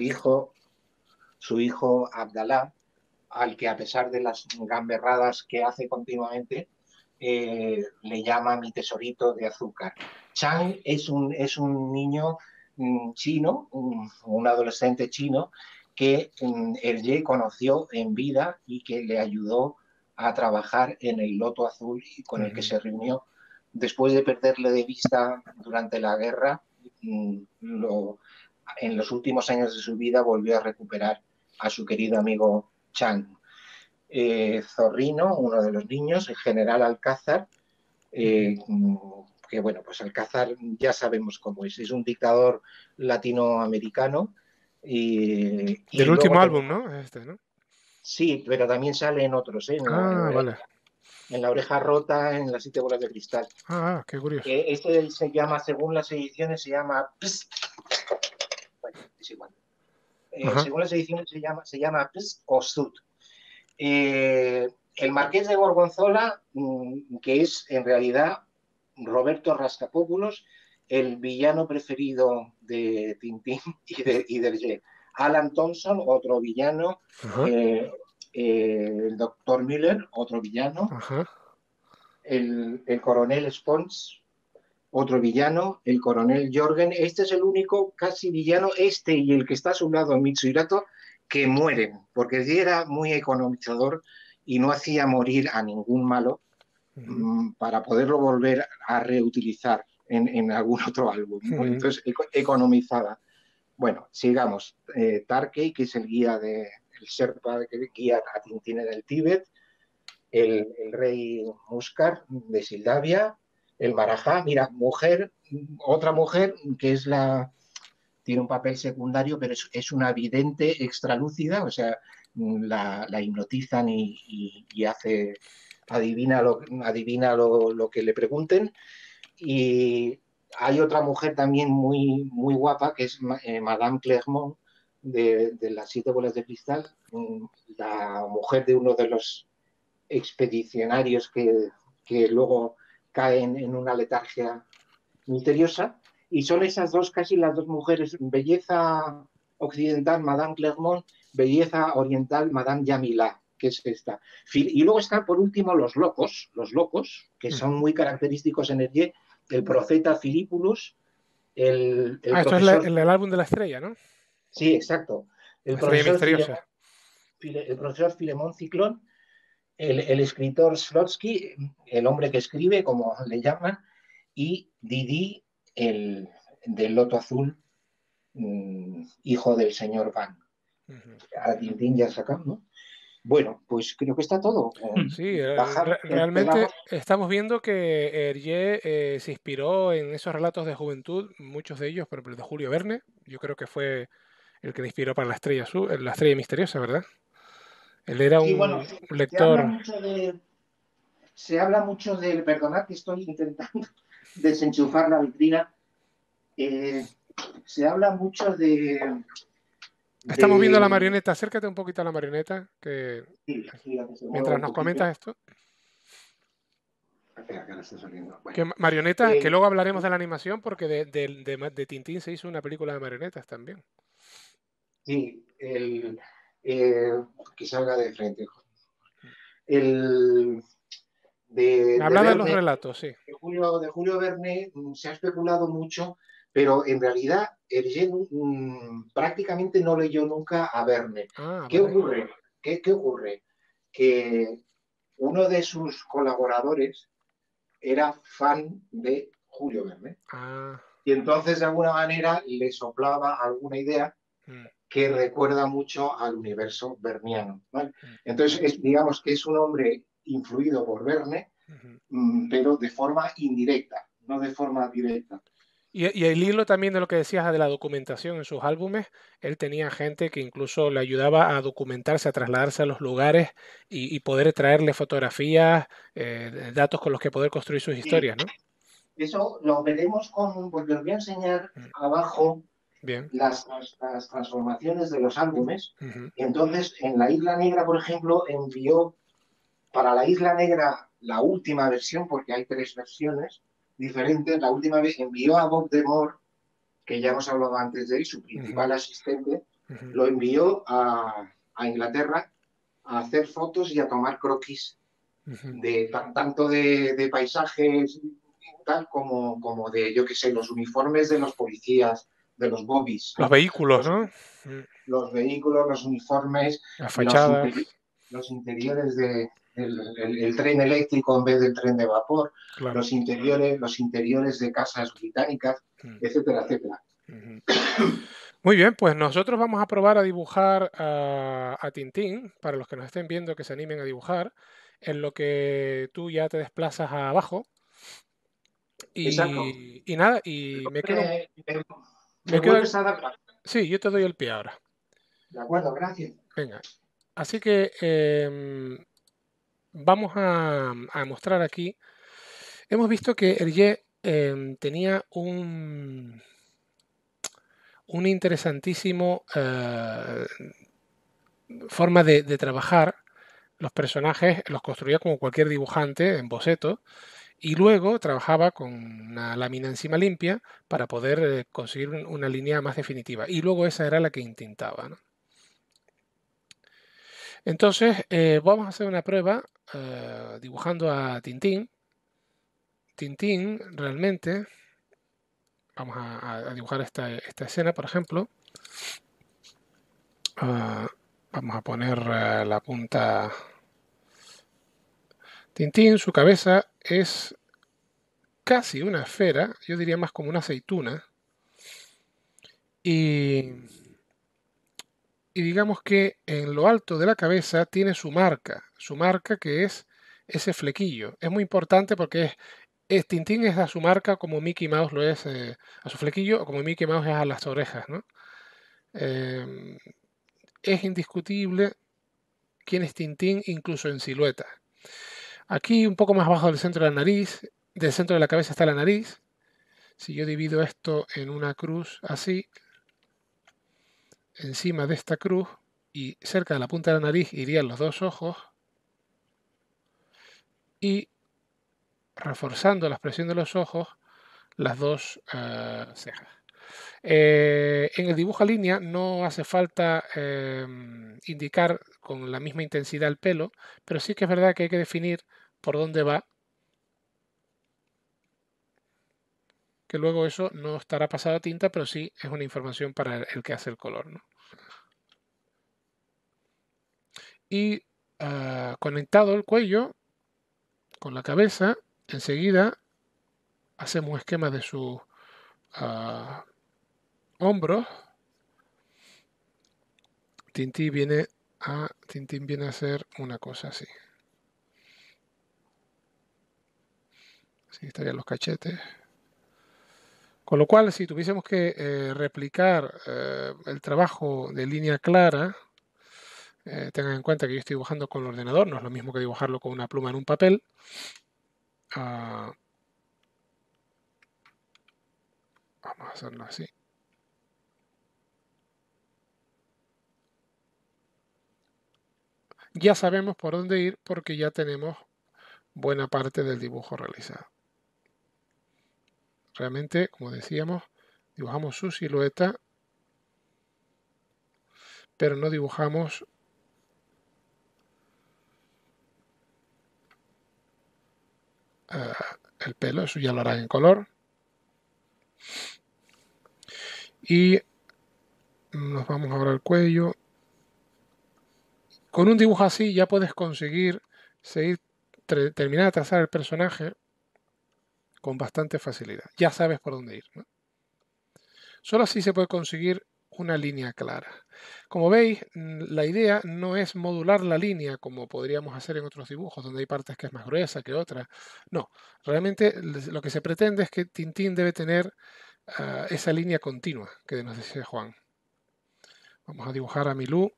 su hijo Abdalá, al que a pesar de las gamberradas que hace continuamente, le llama mi tesorito de azúcar. Chang es un niño chino, un adolescente chino, que Hergé conoció en vida y que le ayudó a trabajar en el Loto Azul y con el que se reunió. Después de perderle de vista durante la guerra, en los últimos años de su vida volvió a recuperar a su querido amigo Chang. Zorrino, uno de los niños, el general Alcázar, que bueno, pues Alcázar ya sabemos cómo es un dictador latinoamericano. Del último álbum, ¿no? ¿no? Sí, pero también sale en otros, vale. En La oreja rota, en Las 7 bolas de cristal. Qué curioso. Este se llama, según las ediciones, se llama... Bueno, es igual. Según las ediciones se llama Pss o Sud. El marqués de Gorgonzola, que es en realidad Roberto Rascapópulos, el villano preferido de Tintín y de Hergé. Alan Thompson, otro villano. El doctor Miller, otro villano. El coronel Spons, otro villano. El coronel Jorgen. Este es el único casi villano, este y el que está a su lado, Mitsuhirato, que mueren, porque era muy economizador y no hacía morir a ningún malo para poderlo volver a reutilizar en algún otro álbum, ¿no? Entonces economizaba. Bueno, sigamos. Tarkey, que es el guía el Sherpa que guía a Tintín en el Tíbet, el rey Muscar de Sildavia, el Marajá, mira, otra mujer que es tiene un papel secundario, pero es una vidente extralúcida, o sea, la hipnotizan y adivina lo que le pregunten. Y hay otra mujer también muy, muy guapa, que es Madame Clermont, de Las 7 bolas de cristal, la mujer de uno de los expedicionarios que luego caen en una letargia misteriosa. Y son esas dos, casi las dos mujeres, belleza occidental, Madame Clermont, belleza oriental, Madame Jamila, que es esta. Y luego están, por último, los locos, que son muy característicos en el profeta Filipulus, el esto profesor... es el álbum de la estrella, ¿no? Sí, exacto. El profesor Filemón Ciclón, el escritor Slotsky, el hombre que escribe, como le llaman, y Didi, el del Loto Azul, hijo del señor Van. A Tintín ya sacamos, ¿no? Bueno, pues creo que está todo. Sí, realmente estamos viendo que Hergé se inspiró en esos relatos de juventud, muchos de ellos, por ejemplo, el de Julio Verne, yo creo que fue el que le inspiró para la estrella misteriosa, ¿verdad? Él era un lector. Se habla mucho de, perdonad que estoy intentando desenchufar la vitrina, se habla mucho de... Estamos viendo la marioneta, acércate un poquito a la marioneta, que sí, mientras nos comentas esto. Espera, que ahora está saliendo. Bueno. Que marionetas, que luego hablaremos de la animación, porque de Tintín se hizo una película de marionetas también. Sí, que salga de frente. Habla de los relatos, sí. De Julio Verne se ha especulado mucho, pero en realidad Hergé prácticamente no leyó nunca a Verne. ¿Qué ocurre? ¿Qué ocurre? Que uno de sus colaboradores era fan de Julio Verne. Y entonces, de alguna manera, le soplaba alguna idea que recuerda mucho al universo verniano, ¿vale? Entonces, digamos que es un hombre influido por Verne, pero de forma indirecta, no de forma directa. Y el hilo también de lo que decías de la documentación en sus álbumes, él tenía gente que incluso le ayudaba a documentarse, a trasladarse a los lugares y poder traerle fotografías, datos con los que poder construir sus Y historias, ¿no? eso lo veremos porque os voy a enseñar abajo Bien. las transformaciones de los álbumes. Ujú. Y entonces, en la Isla Negra, por ejemplo, envió para la Isla Negra la última versión, porque hay 3 versiones diferentes. La última vez envió a Bob Demore, que ya hemos hablado antes de él, su Ujú. principal asistente, Ujú. lo envió a Inglaterra a hacer fotos y a tomar croquis Ujú. tanto de paisajes tal como de, yo qué sé, los uniformes de los policías, de los bobbies, Los ¿no? vehículos, Los, ¿no? los vehículos, los uniformes, Las los, fachadas, interi los interiores el tren eléctrico en vez del tren de vapor, claro. los interiores de casas británicas, Mm. etcétera, etcétera. Ujú. Muy bien, pues nosotros vamos a probar a dibujar a Tintín, para los que nos estén viendo que se animen a dibujar, en lo que tú ya te desplazas abajo Exacto. y nada, y Me me quedo, vuelves a dar. sí, yo te doy el pie ahora. De acuerdo, gracias. Venga, así que vamos a mostrar aquí. Hemos visto que Hergé tenía un interesantísimo forma de trabajar. Los personajes los construía como cualquier dibujante en boceto y luego trabajaba con una lámina encima limpia para poder conseguir una línea más definitiva. Y luego esa era la que intintaba, ¿no? Entonces, vamos a hacer una prueba dibujando a Tintín. Tintín realmente, vamos a dibujar esta escena, por ejemplo. Ah, vamos a poner la punta. Tintín, su cabeza es casi una esfera, yo diría más como una aceituna. Y, y digamos que en lo alto de la cabeza tiene su marca que es ese flequillo. Es muy importante porque Tintín es a su marca como Mickey Mouse lo es a su flequillo o como Mickey Mouse es a las orejas, ¿no? Eh, es indiscutible quién es Tintín incluso en silueta. Aquí un poco más abajo del centro de la nariz, del centro de la cabeza está la nariz. Si yo divido esto en una cruz así, encima de esta cruz y cerca de la punta de la nariz irían los 2 ojos y reforzando la expresión de los ojos, las 2 cejas. En el dibujo a línea no hace falta indicar con la misma intensidad el pelo, pero sí que es verdad que hay que definir por dónde va, que luego eso no estará pasado a tinta, pero sí es una información para el que hace el color, ¿no? Y conectado el cuello con la cabeza, enseguida hacemos un esquema de sus hombros. Tintín viene a hacer una cosa así. Así estarían los cachetes. Con lo cual, si tuviésemos que replicar el trabajo de línea clara, tengan en cuenta que yo estoy dibujando con el ordenador, no es lo mismo que dibujarlo con una pluma en un papel. Vamos a hacerlo así. Ya sabemos por dónde ir porque ya tenemos buena parte del dibujo realizado. Realmente, como decíamos, dibujamos su silueta, pero no dibujamos el pelo, eso ya lo harán en color. Y nos vamos ahora al cuello. Con un dibujo así ya puedes conseguir terminar de trazar el personaje con bastante facilidad. Ya sabes por dónde ir, ¿no? Solo así se puede conseguir una línea clara. Como veis, la idea no es modular la línea como podríamos hacer en otros dibujos, donde hay partes que es más gruesa que otras. No, realmente lo que se pretende es que Tintín debe tener esa línea continua que nos decía Juan. Vamos a dibujar a Milú.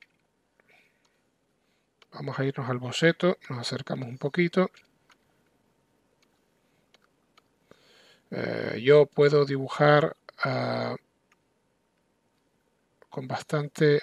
Vamos a irnos al boceto, nos acercamos un poquito. Yo puedo dibujar con bastante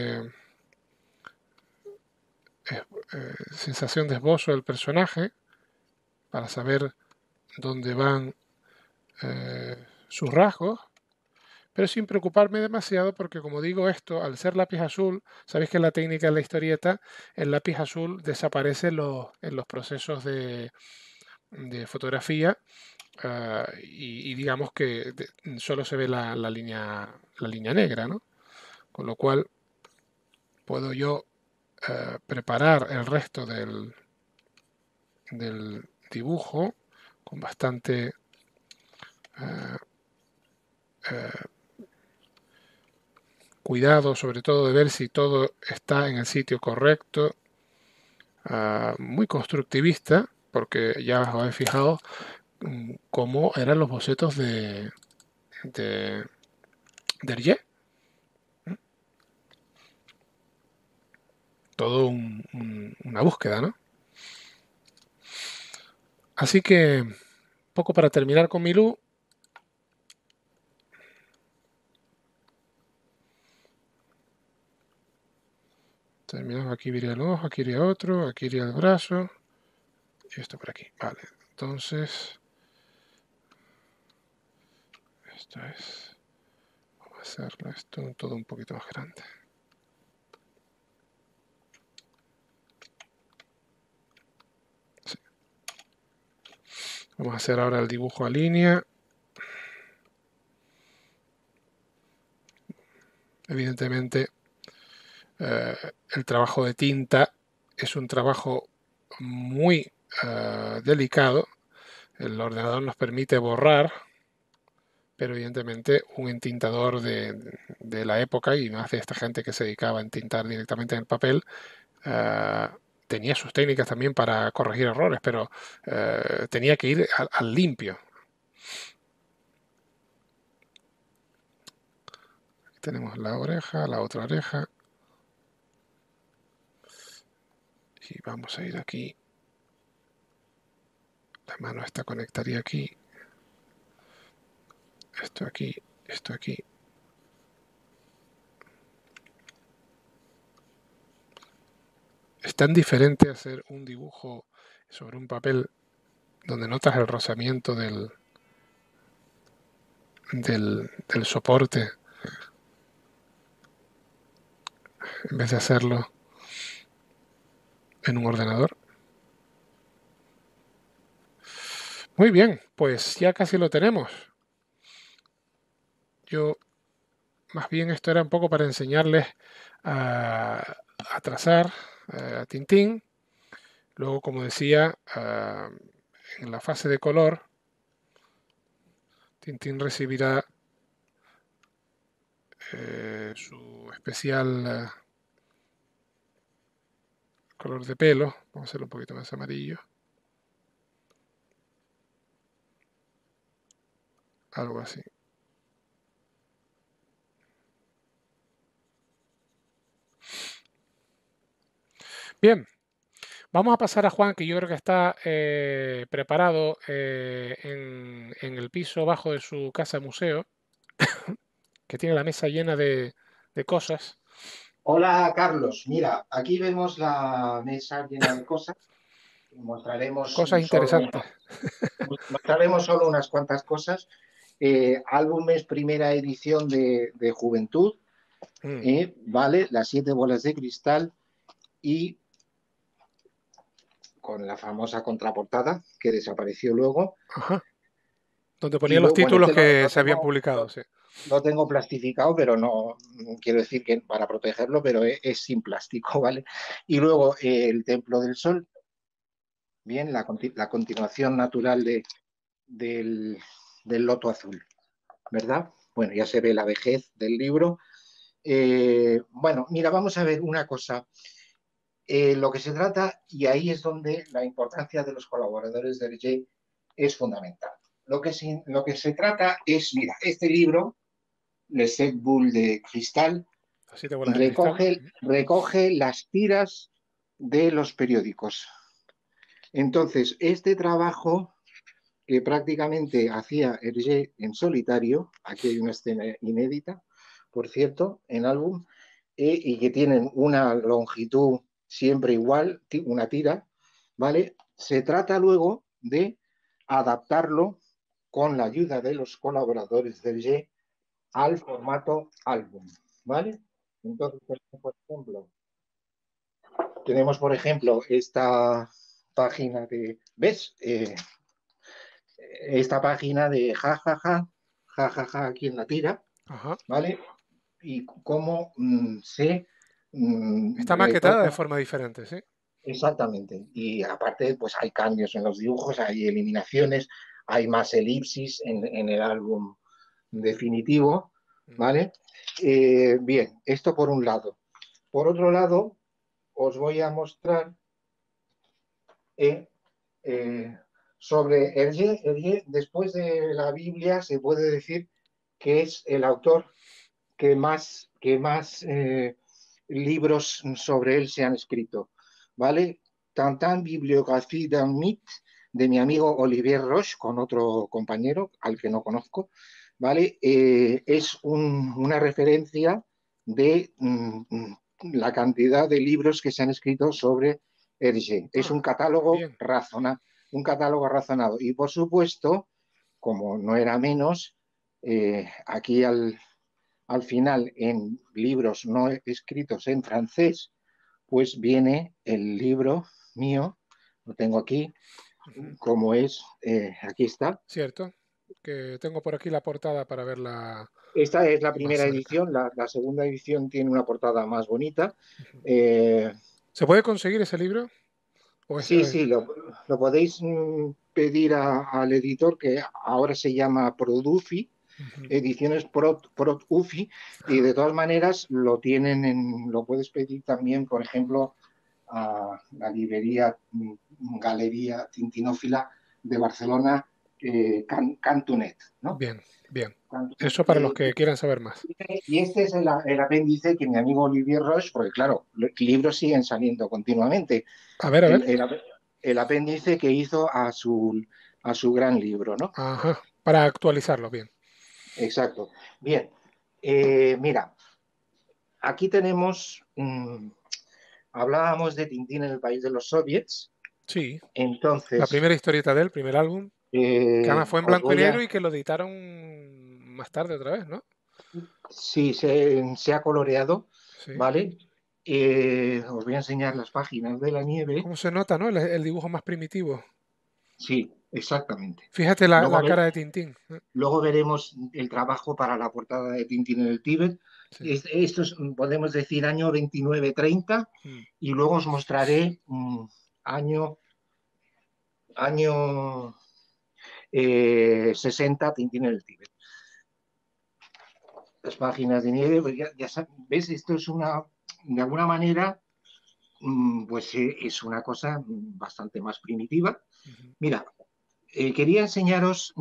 sensación de esbozo del personaje para saber dónde van sus rasgos, pero sin preocuparme demasiado porque, como digo esto, al ser lápiz azul, sabéis que en la técnica de la historieta el lápiz azul desaparece en los procesos de fotografía y digamos que solo se ve la línea negra, ¿no? Con lo cual puedo yo preparar el resto del dibujo con bastante cuidado, sobre todo de ver si todo está en el sitio correcto, muy constructivista, porque ya os habéis fijado cómo eran los bocetos de Hergé. Todo una búsqueda, ¿no? Así que, poco para terminar con Milú. Terminamos, aquí iría el ojo, aquí iría otro, aquí iría el brazo. Y esto por aquí. Vale, entonces... Esto es... Vamos a hacerlo esto todo un poquito más grande. Sí. Vamos a hacer ahora el dibujo a línea. Evidentemente, el trabajo de tinta es un trabajo muy delicado. El ordenador nos permite borrar, pero evidentemente un entintador de la época, y más de esta gente que se dedicaba a entintar directamente en el papel, tenía sus técnicas también para corregir errores, pero tenía que ir al limpio. Aquí tenemos la oreja, la otra oreja. Y vamos a ir aquí. La mano esta conectaría aquí. Esto aquí, esto aquí. Es tan diferente hacer un dibujo sobre un papel donde notas el rozamiento del soporte en vez de hacerlo en un ordenador. Muy bien, pues ya casi lo tenemos. Yo, más bien esto era un poco para enseñarles a trazar a Tintín. Luego, como decía, en la fase de color, Tintín recibirá su especial color de pelo. Vamos a hacerlo un poquito más amarillo. Algo así. Bien, vamos a pasar a Juan, que yo creo que está preparado en el piso bajo de su casa museo, que tiene la mesa llena de cosas. Hola Carlos, mira, aquí vemos la mesa llena de cosas. Cosas interesantes. Mostraremos solo unas cuantas cosas. Álbumes primera edición de Juventud, ¿vale? Las 7 bolas de cristal y con la famosa contraportada que desapareció luego. Ajá. Donde Y ponía los luego, bueno, títulos que se habían publicado. Sí. lo tengo plastificado, pero no quiero decir que para protegerlo, pero es sin plástico, ¿vale? Y luego el Templo del Sol, bien, la continuación natural del loto azul, ¿verdad? Bueno, ya se ve la vejez del libro. Bueno, mira, vamos a ver una cosa. Lo que se trata, y ahí es donde la importancia de los colaboradores de Hergé es fundamental. Lo que se trata es, mira, este libro, Le Set Bull de Cristal, Las 7 bolas de cristal. recoge las tiras de los periódicos. Entonces, este trabajo que prácticamente hacía Hergé en solitario, aquí hay una escena inédita, por cierto, en álbum, y que tienen una longitud siempre igual, una tira, ¿vale? Se trata luego de adaptarlo con la ayuda de los colaboradores del G al formato álbum, ¿vale? Entonces, tenemos por ejemplo, esta página de, ¿ves? Esta página de jajaja, aquí en la tira, Ajá. ¿vale? Y cómo se Está maquetada de retoca. forma diferente, ¿sí? Exactamente. Y aparte, pues hay cambios en los dibujos, hay eliminaciones, hay más elipsis en el álbum definitivo, ¿vale? Bien, esto por un lado. Por otro lado, os voy a mostrar eh, eh, sobre Hergé. Hergé, después de la Biblia, se puede decir que es el autor que más libros sobre él se han escrito, ¿vale? Tantan Bibliographie d'un mythe de mi amigo Olivier Roche, con otro compañero al que no conozco, ¿vale? Es una referencia de la cantidad de libros que se han escrito sobre Hergé. Es Ah, un catálogo bien. razonado. Y por supuesto, como no era menos, aquí al final en libros no escritos en francés, pues viene el libro mío, lo tengo aquí, Ujú. como es, aquí está. Cierto. Que tengo por aquí la portada para verla Esta es la más primera cerca. edición, la segunda edición tiene una portada más bonita. Ujú. Eh, ¿Se puede conseguir ese libro? ¿O sí, sí, lo podéis pedir al editor que ahora se llama Produfi, Ujú. ediciones Prod Ufi, y Ajá. de todas maneras lo puedes pedir también, por ejemplo, a la librería Galería Tintinófila de Barcelona, Cantonet, ¿no? Bien, bien. Cantonet, Eso para los que quieran saber más. y este es el apéndice que mi amigo Olivier Roche, porque claro, los libros siguen saliendo continuamente, A ver, a el, ver. el, el apéndice que hizo a su gran libro, ¿no? Ajá. Para actualizarlo, bien. Exacto. Bien, mira, aquí tenemos, hablábamos de Tintín en el país de los soviets, Sí. La entonces, primera historieta del primer álbum, que además fue en os blanco y voy negro a, y que lo editaron más tarde otra vez, ¿no? sí, se ha coloreado, Sí. ¿vale? Os voy a enseñar las páginas de la nieve. ¿Cómo se nota, no? El dibujo más primitivo. Sí, exactamente. Fíjate la, Luego, la cara de Tintín. luego veremos el trabajo para la portada de Tintín en el Tíbet. Sí. Esto es, podemos decir, año 29-30, Mm. y luego os mostraré año, año 60, Tintín en el Tíbet. Las páginas de nieve, pues ya ves, esto es de alguna manera, pues es una cosa bastante más primitiva. Ujú. Mira, quería enseñaros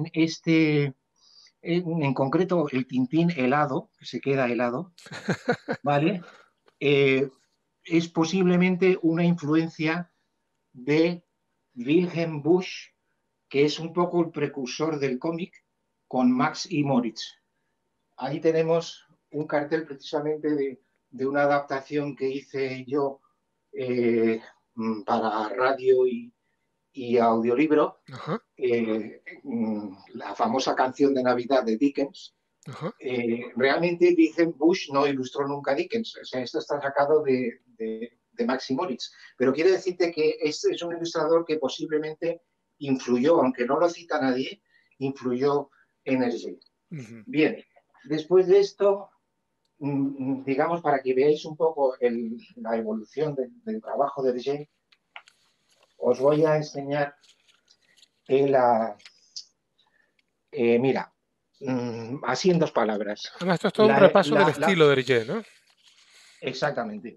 en concreto el Tintín helado, que se queda helado, ¿vale? Eh, es posiblemente una influencia de Wilhelm Busch, que es un poco el precursor del cómic, con Max y Moritz. Ahí tenemos un cartel precisamente de una adaptación que hice yo eh, para radio y audiolibro, Ajá, la famosa canción de Navidad de Dickens. ajá. Realmente dicen Bush no ilustró nunca a Dickens, o sea, esto está sacado de Maxi Moritz, pero quiere decirte que este es un ilustrador que posiblemente influyó, aunque no lo cita nadie, influyó en Hergé. Ujú. Bien, después de esto, digamos, para que veáis un poco la evolución del trabajo de Hergé, os voy a enseñar que mira, Así en 2 palabras. Además, esto es todo un repaso del La, la, estilo de Hergé, ¿no? Exactamente.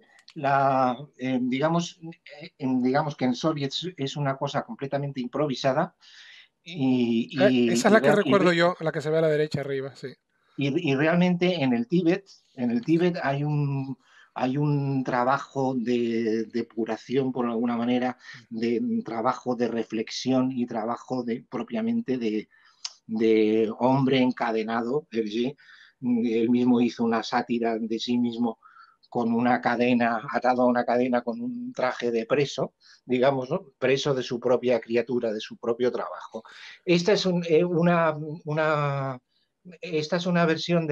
Digamos que en Soviets es una cosa completamente improvisada Esa es la que recuerdo yo, la que se ve a la derecha arriba, sí. y realmente en el Tíbet hay un trabajo de depuración, por alguna manera, de trabajo de reflexión y trabajo propiamente de hombre encadenado. Él mismo hizo una sátira de sí mismo con una cadena, atado a una cadena con un traje de preso, digamos, ¿no? Preso de su propia criatura, de su propio trabajo. Esta es una versión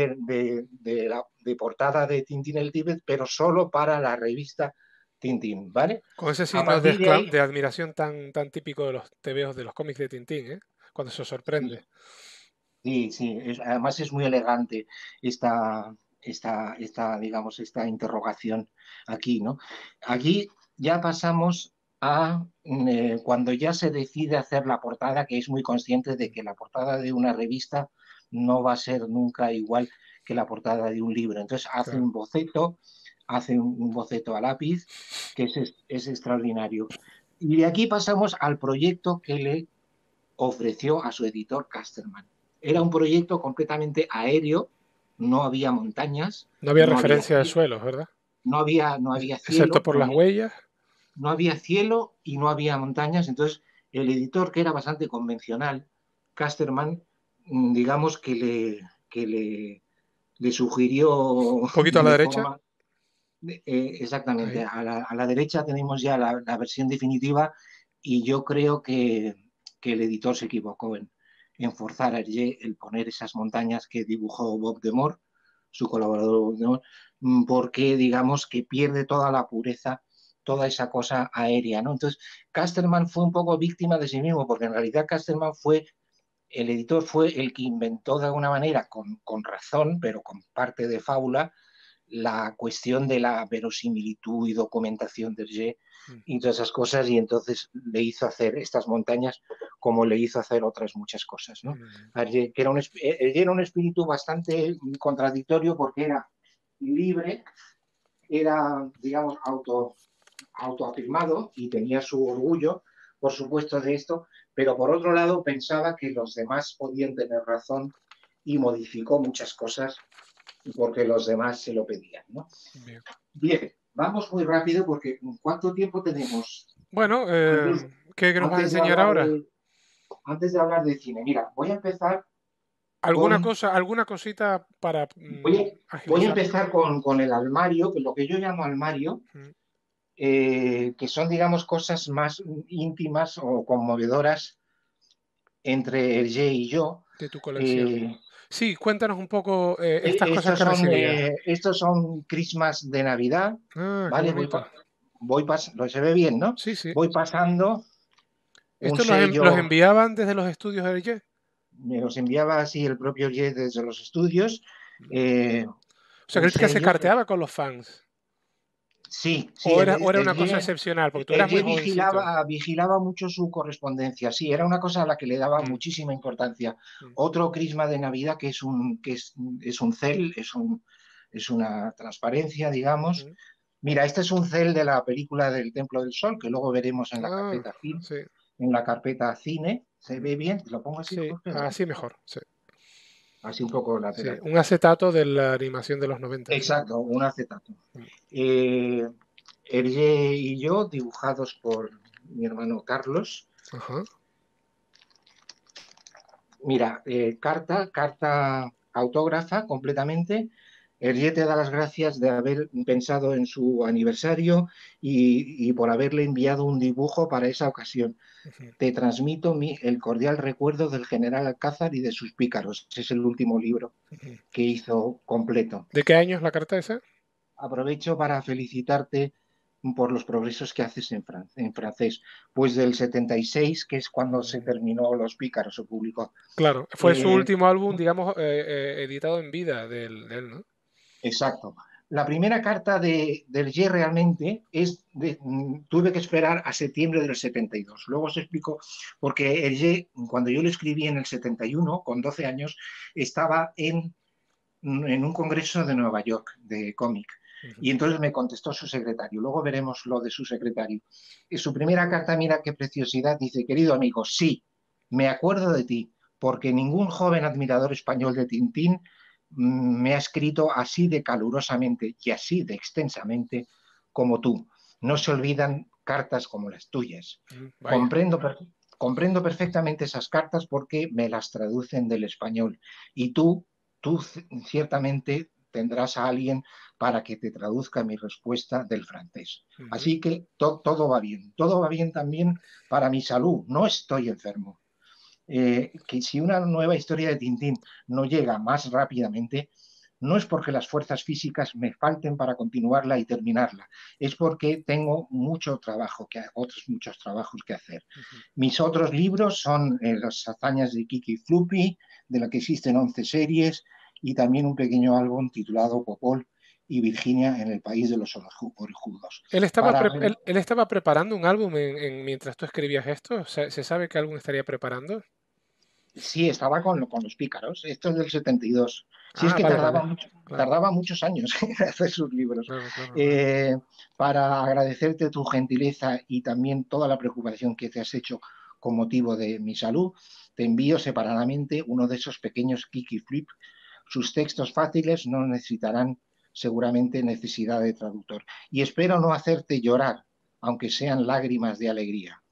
de portada de Tintín el Tíbet, pero solo para la revista Tintín, ¿vale? Con ese A signo partir de ahí, de admiración tan típico de los tebeos de los cómics de Tintín, ¿eh? Cuando se sorprende. sí, sí, sí, además es muy elegante esta, digamos, esta interrogación aquí, ¿no? Aquí ya pasamos a cuando ya se decide hacer la portada, que es muy consciente de que la portada de una revista no va a ser nunca igual que la portada de un libro. Entonces Claro. hace un boceto a lápiz, que es extraordinario. Y de aquí pasamos al proyecto que le ofreció a su editor Casterman. Era un proyecto completamente aéreo, no había montañas, No había no había, referencia de suelos, ¿verdad? no había Excepto cielo, por las huellas. no había cielo y no había montañas. Entonces, el editor, que era bastante convencional, Casterman, digamos que le sugirió Un poquito a la de derecha. forma. Exactamente, Ahí. a la derecha tenemos ya la versión definitiva y yo creo que el editor se equivocó en forzar a Hergé el poner esas montañas que dibujó Bob Demore, su colaborador Bob Demore, porque digamos que pierde toda la pureza, toda esa cosa aérea, ¿no? Entonces, Casterman fue un poco víctima de sí mismo, porque en realidad el editor fue el que inventó de alguna manera, con razón, pero con parte de fábula, la cuestión de la verosimilitud y documentación de Hergé y todas esas cosas, y entonces le hizo hacer estas montañas como le hizo hacer otras muchas cosas, ¿no? Hergé era un espíritu bastante contradictorio, porque era libre, era, digamos, autoafirmado y tenía su orgullo, por supuesto, de esto, pero por otro lado pensaba que los demás podían tener razón y modificó muchas cosas porque los demás se lo pedían, ¿no? Bien. Bien, vamos muy rápido porque ¿cuánto tiempo tenemos Bueno, antes, ¿qué nos vas a antes de enseñar hablar ahora? de, antes de hablar de cine? Mira, con, Alguna cosita para voy a, voy a agilizar? empezar con el armario, lo que yo llamo armario, Mm, que son, digamos, cosas más íntimas o conmovedoras entre Hergé y yo. de tu colección. Eh, Sí, cuéntanos un poco estas cosas estos que son, recibías. estos son crismas de Navidad, Ah, qué ¿vale? bonito. Se ve bien, ¿no? Sí, sí. Voy pasando un ¿Estos los sello. enviaban desde los estudios de Hergé? Me los enviaba así el propio Jet desde los estudios. eh, O sea, un ¿crees que se sello. carteaba con los fans? Sí, sí, O era una cosa excepcional? Porque tú el eras muy Jet jovencito. vigilaba mucho su correspondencia. Sí, era una cosa a la que le daba Mm, muchísima importancia. mm, Otro crisma de Navidad que es un cel, es una transparencia, digamos. mm. Mira, este es un cel de la película del Templo del Sol, que luego veremos Ah, sí. en la carpeta cine. ¿Se Mm, ve bien? ¿Lo pongo así, sí, Jorge? así mejor. Sí, Así un poco sí. lateral. Un acetato de la animación de los 90. Sí. Exacto, un acetato. Mm, Eh, Hergé y yo, dibujados por mi hermano Carlos. ajá. Mira, carta autógrafa completamente. Hergé te da las gracias de haber pensado en su aniversario y por haberle enviado un dibujo para esa ocasión. Ujú, Te transmito el cordial recuerdo del general Alcázar y de sus pícaros. Ese es el último libro ujú. que hizo completo. ¿De qué año es la carta esa? Aprovecho para felicitarte por los progresos que haces en francés. Pues del 76, que es cuando se Mm, terminó Los Pícaros, se publicó. claro, fue su Eh, último álbum, digamos, editado en vida de él, ¿no? exacto. la primera carta de Hergé realmente tuve que esperar a septiembre del 72. Luego os explico, porque Hergé, cuando yo lo escribí en el 71, con 12 años, estaba en un congreso de Nueva York de cómic. Y entonces me contestó su secretario. Luego veremos lo de su secretario. Y su primera carta, mira qué preciosidad, dice: querido amigo, sí, me acuerdo de ti, porque ningún joven admirador español de Tintín me ha escrito así de calurosamente y así de extensamente como tú. No se olvidan cartas como las tuyas. Comprendo, comprendo perfectamente esas cartas porque me las traducen del español. Y tú ciertamente tendrás a alguien para que te traduzca mi respuesta del francés. Así que todo va bien. Todo va bien también para mi salud. No estoy enfermo. Que si una nueva historia de Tintín no llega más rápidamente, no es porque las fuerzas físicas me falten para continuarla y terminarla, es porque tengo mucho trabajo, otros muchos trabajos que hacer. Mis otros libros son las hazañas de Kiki Floppy, de la que existen 11 series, y también un pequeño álbum titulado Popol y Virginia en el país de los orejudos. Él estaba preparando un álbum mientras tú escribías esto. ¿Se sabe qué álbum estaría preparando? Sí, estaba con los pícaros. Esto es del 72. Sí, es que Vale, vale. Claro, tardaba muchos años en hacer sus libros. claro, claro, claro. Para agradecerte tu gentileza y también toda la preocupación que te has hecho con motivo de mi salud, te envío separadamente uno de esos pequeños Kiki Flip. Sus textos fáciles no necesitarán seguramente necesidad de traductor. Y espero no hacerte llorar, aunque sean lágrimas de alegría.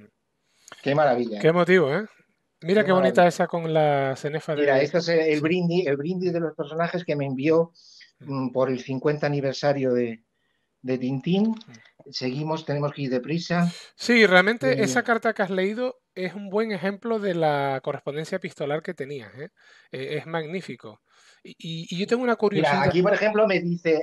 Qué maravilla, Qué ¿eh? motivo, ¿eh? Mira Qué qué bonita maravilla. esa con la cenefa Mira, de... esto es Sí. el brindis de los personajes que me envió por el 50 aniversario de Tintín. Seguimos, tenemos que ir deprisa. Sí, realmente esa Eh, carta que has leído es un buen ejemplo de la correspondencia epistolar que tenías, ¿eh? Es magnífico. Y yo tengo una Mira, curiosidad. aquí por ejemplo me dice,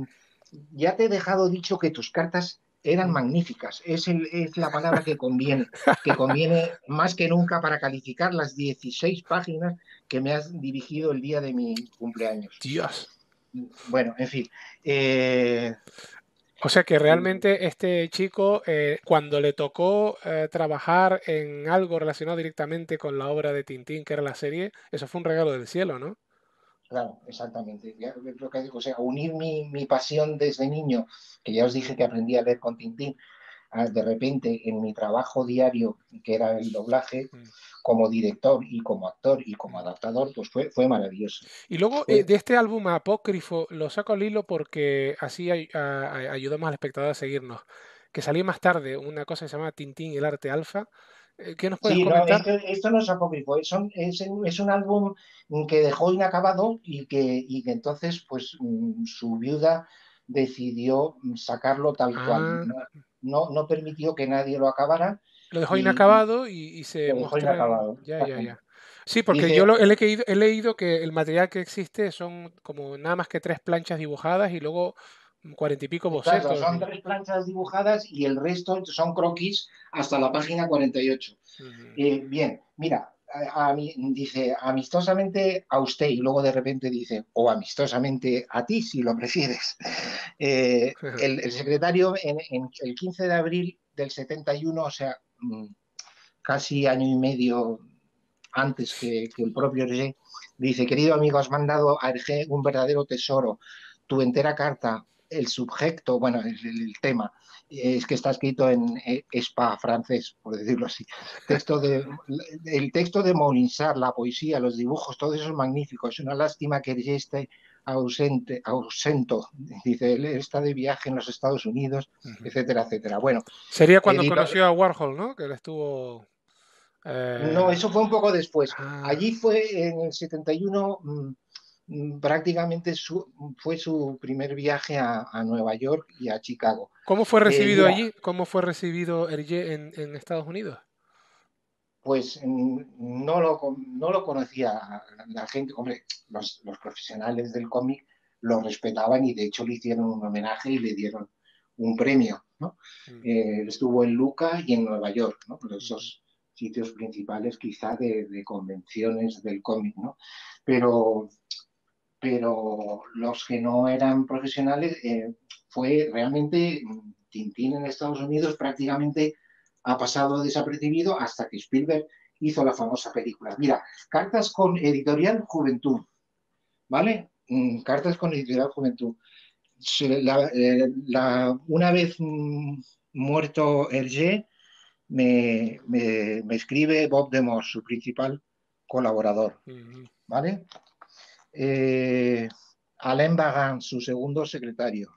ya te he dejado dicho que tus cartas eran magníficas. Es la palabra que conviene más que nunca para calificar las 16 páginas que me has dirigido el día de mi cumpleaños. Dios. Bueno, en fin. Eh, O sea que eh, realmente este chico, cuando le tocó trabajar en algo relacionado directamente con la obra de Tintín, que era la serie, eso fue un regalo del cielo, ¿no? Claro, exactamente. O sea, unir mi pasión desde niño, que ya os dije que aprendí a leer con Tintín, de repente en mi trabajo diario, que era el doblaje, Mm, como director y como actor y como mm. adaptador, pues fue maravilloso. Y luego Fue, de este álbum apócrifo lo saco al hilo porque así ayudamos al espectador a seguirnos. Que salió más tarde una cosa que se llama Tintín y el arte alfa. ¿Qué nos puedes sí, no, comentar? esto no es apócrifo, es un álbum que dejó inacabado y que entonces pues su viuda decidió sacarlo tal cual. Ah, No permitió que nadie lo acabara lo dejó y inacabado y se lo dejó mostraron. inacabado. Ya, ya, Exactamente. ya. Sí, porque Dice, he leído que el material que existe son como nada más que 3 planchas dibujadas y luego 40 y pico exacto, bocetos. son 3 planchas dibujadas y el resto son croquis hasta la página 48. Ujú. Bien, mira, dice amistosamente a usted y luego de repente dice o amistosamente a ti si lo prefieres. El secretario en el 15 de abril del 71, o sea, casi año y medio antes que el propio Hergé, dice: querido amigo, has mandado a Hergé un verdadero tesoro. Tu entera carta, el subjecto, bueno, el tema, es que está escrito en spa francés, por decirlo así. El texto de Molinsart, la poesía, los dibujos, todo eso es magnífico. Es una lástima que Hergé esté ausento, dice, él está de viaje en los Estados Unidos, Ujú. etcétera, etcétera. Bueno, Sería cuando editor, conoció a Warhol, ¿no? Que él estuvo... no, eh, eso fue un poco después. ah, Allí fue en el 71, prácticamente fue su primer viaje a Nueva York y a Chicago. ¿Cómo fue recibido Mira, allí? ¿Cómo fue recibido Hergé en Estados Unidos? pues no lo conocía la gente. Hombre, los profesionales del cómic lo respetaban y de hecho le hicieron un homenaje y le dieron un premio, ¿no? Mm, Estuvo en Luca y en Nueva York, ¿no? Los ujú. dos sitios principales quizá de convenciones del cómic, ¿no? Pero pero los que no eran profesionales, fue realmente Tintín en Estados Unidos prácticamente ha pasado desapercibido hasta que Spielberg hizo la famosa película. Mira, cartas con Editorial Juventud, ¿vale? Cartas con Editorial Juventud. Una vez muerto Hergé, me escribe Bob Demore, su principal colaborador, ¿vale? Alain Bagan, su segundo secretario.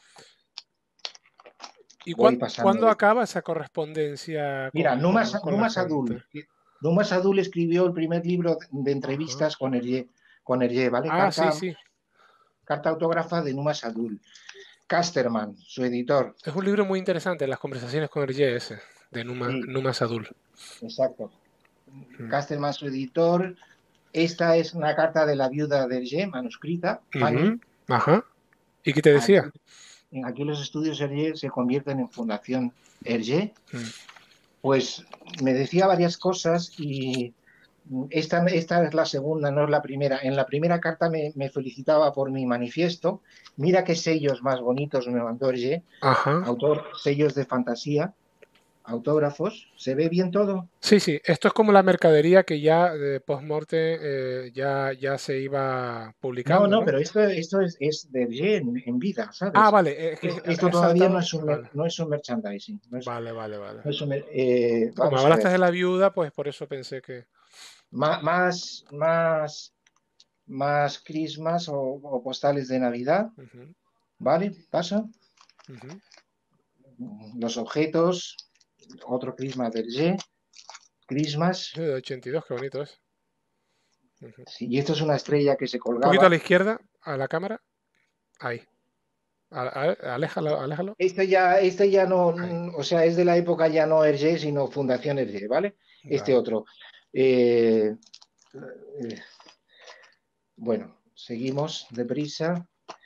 ¿Y cuándo acaba esa correspondencia? Mira, Numas Adul. Numas Adul escribió el primer libro de entrevistas con Hergé, ¿vale? Carta autógrafa de Numas Adul. Casterman, su editor. Es un libro muy interesante, Las conversaciones con Hergé, ese, de Numas Adul. Exacto. Casterman, su editor. Esta es una carta de la viuda de Hergé, manuscrita. Ajá. ¿Y qué te decía? Aquí los estudios Hergé se convierten en Fundación Hergé. Pues me decía varias cosas y esta es la segunda, no es la primera. En la primera carta me felicitaba por mi manifiesto. Mira qué sellos más bonitos me mandó Hergé. Autor, sellos de fantasía, autógrafos. ¿Se ve bien todo? Sí, sí. Esto es como la mercadería que ya de post-morte ya se iba publicando. No, pero esto es de Hergé en vida, ¿sabes? Ah, vale. Esto todavía no es un merchandising. Vale. Como hablaste de la viuda, pues por eso pensé que... Más crismas o postales de Navidad. ¿Vale? Paso. Los objetos, otro crisma de Hergé. Crismas. De 82, qué bonito es. Sí, y esto es una estrella que se colgaba. Un poquito a la izquierda, a la cámara. Ahí. Aléjalo. Este ya no, o sea, es de la época ya no Hergé, sino Fundación Hergé, ¿vale? Este otro. Bueno, seguimos deprisa.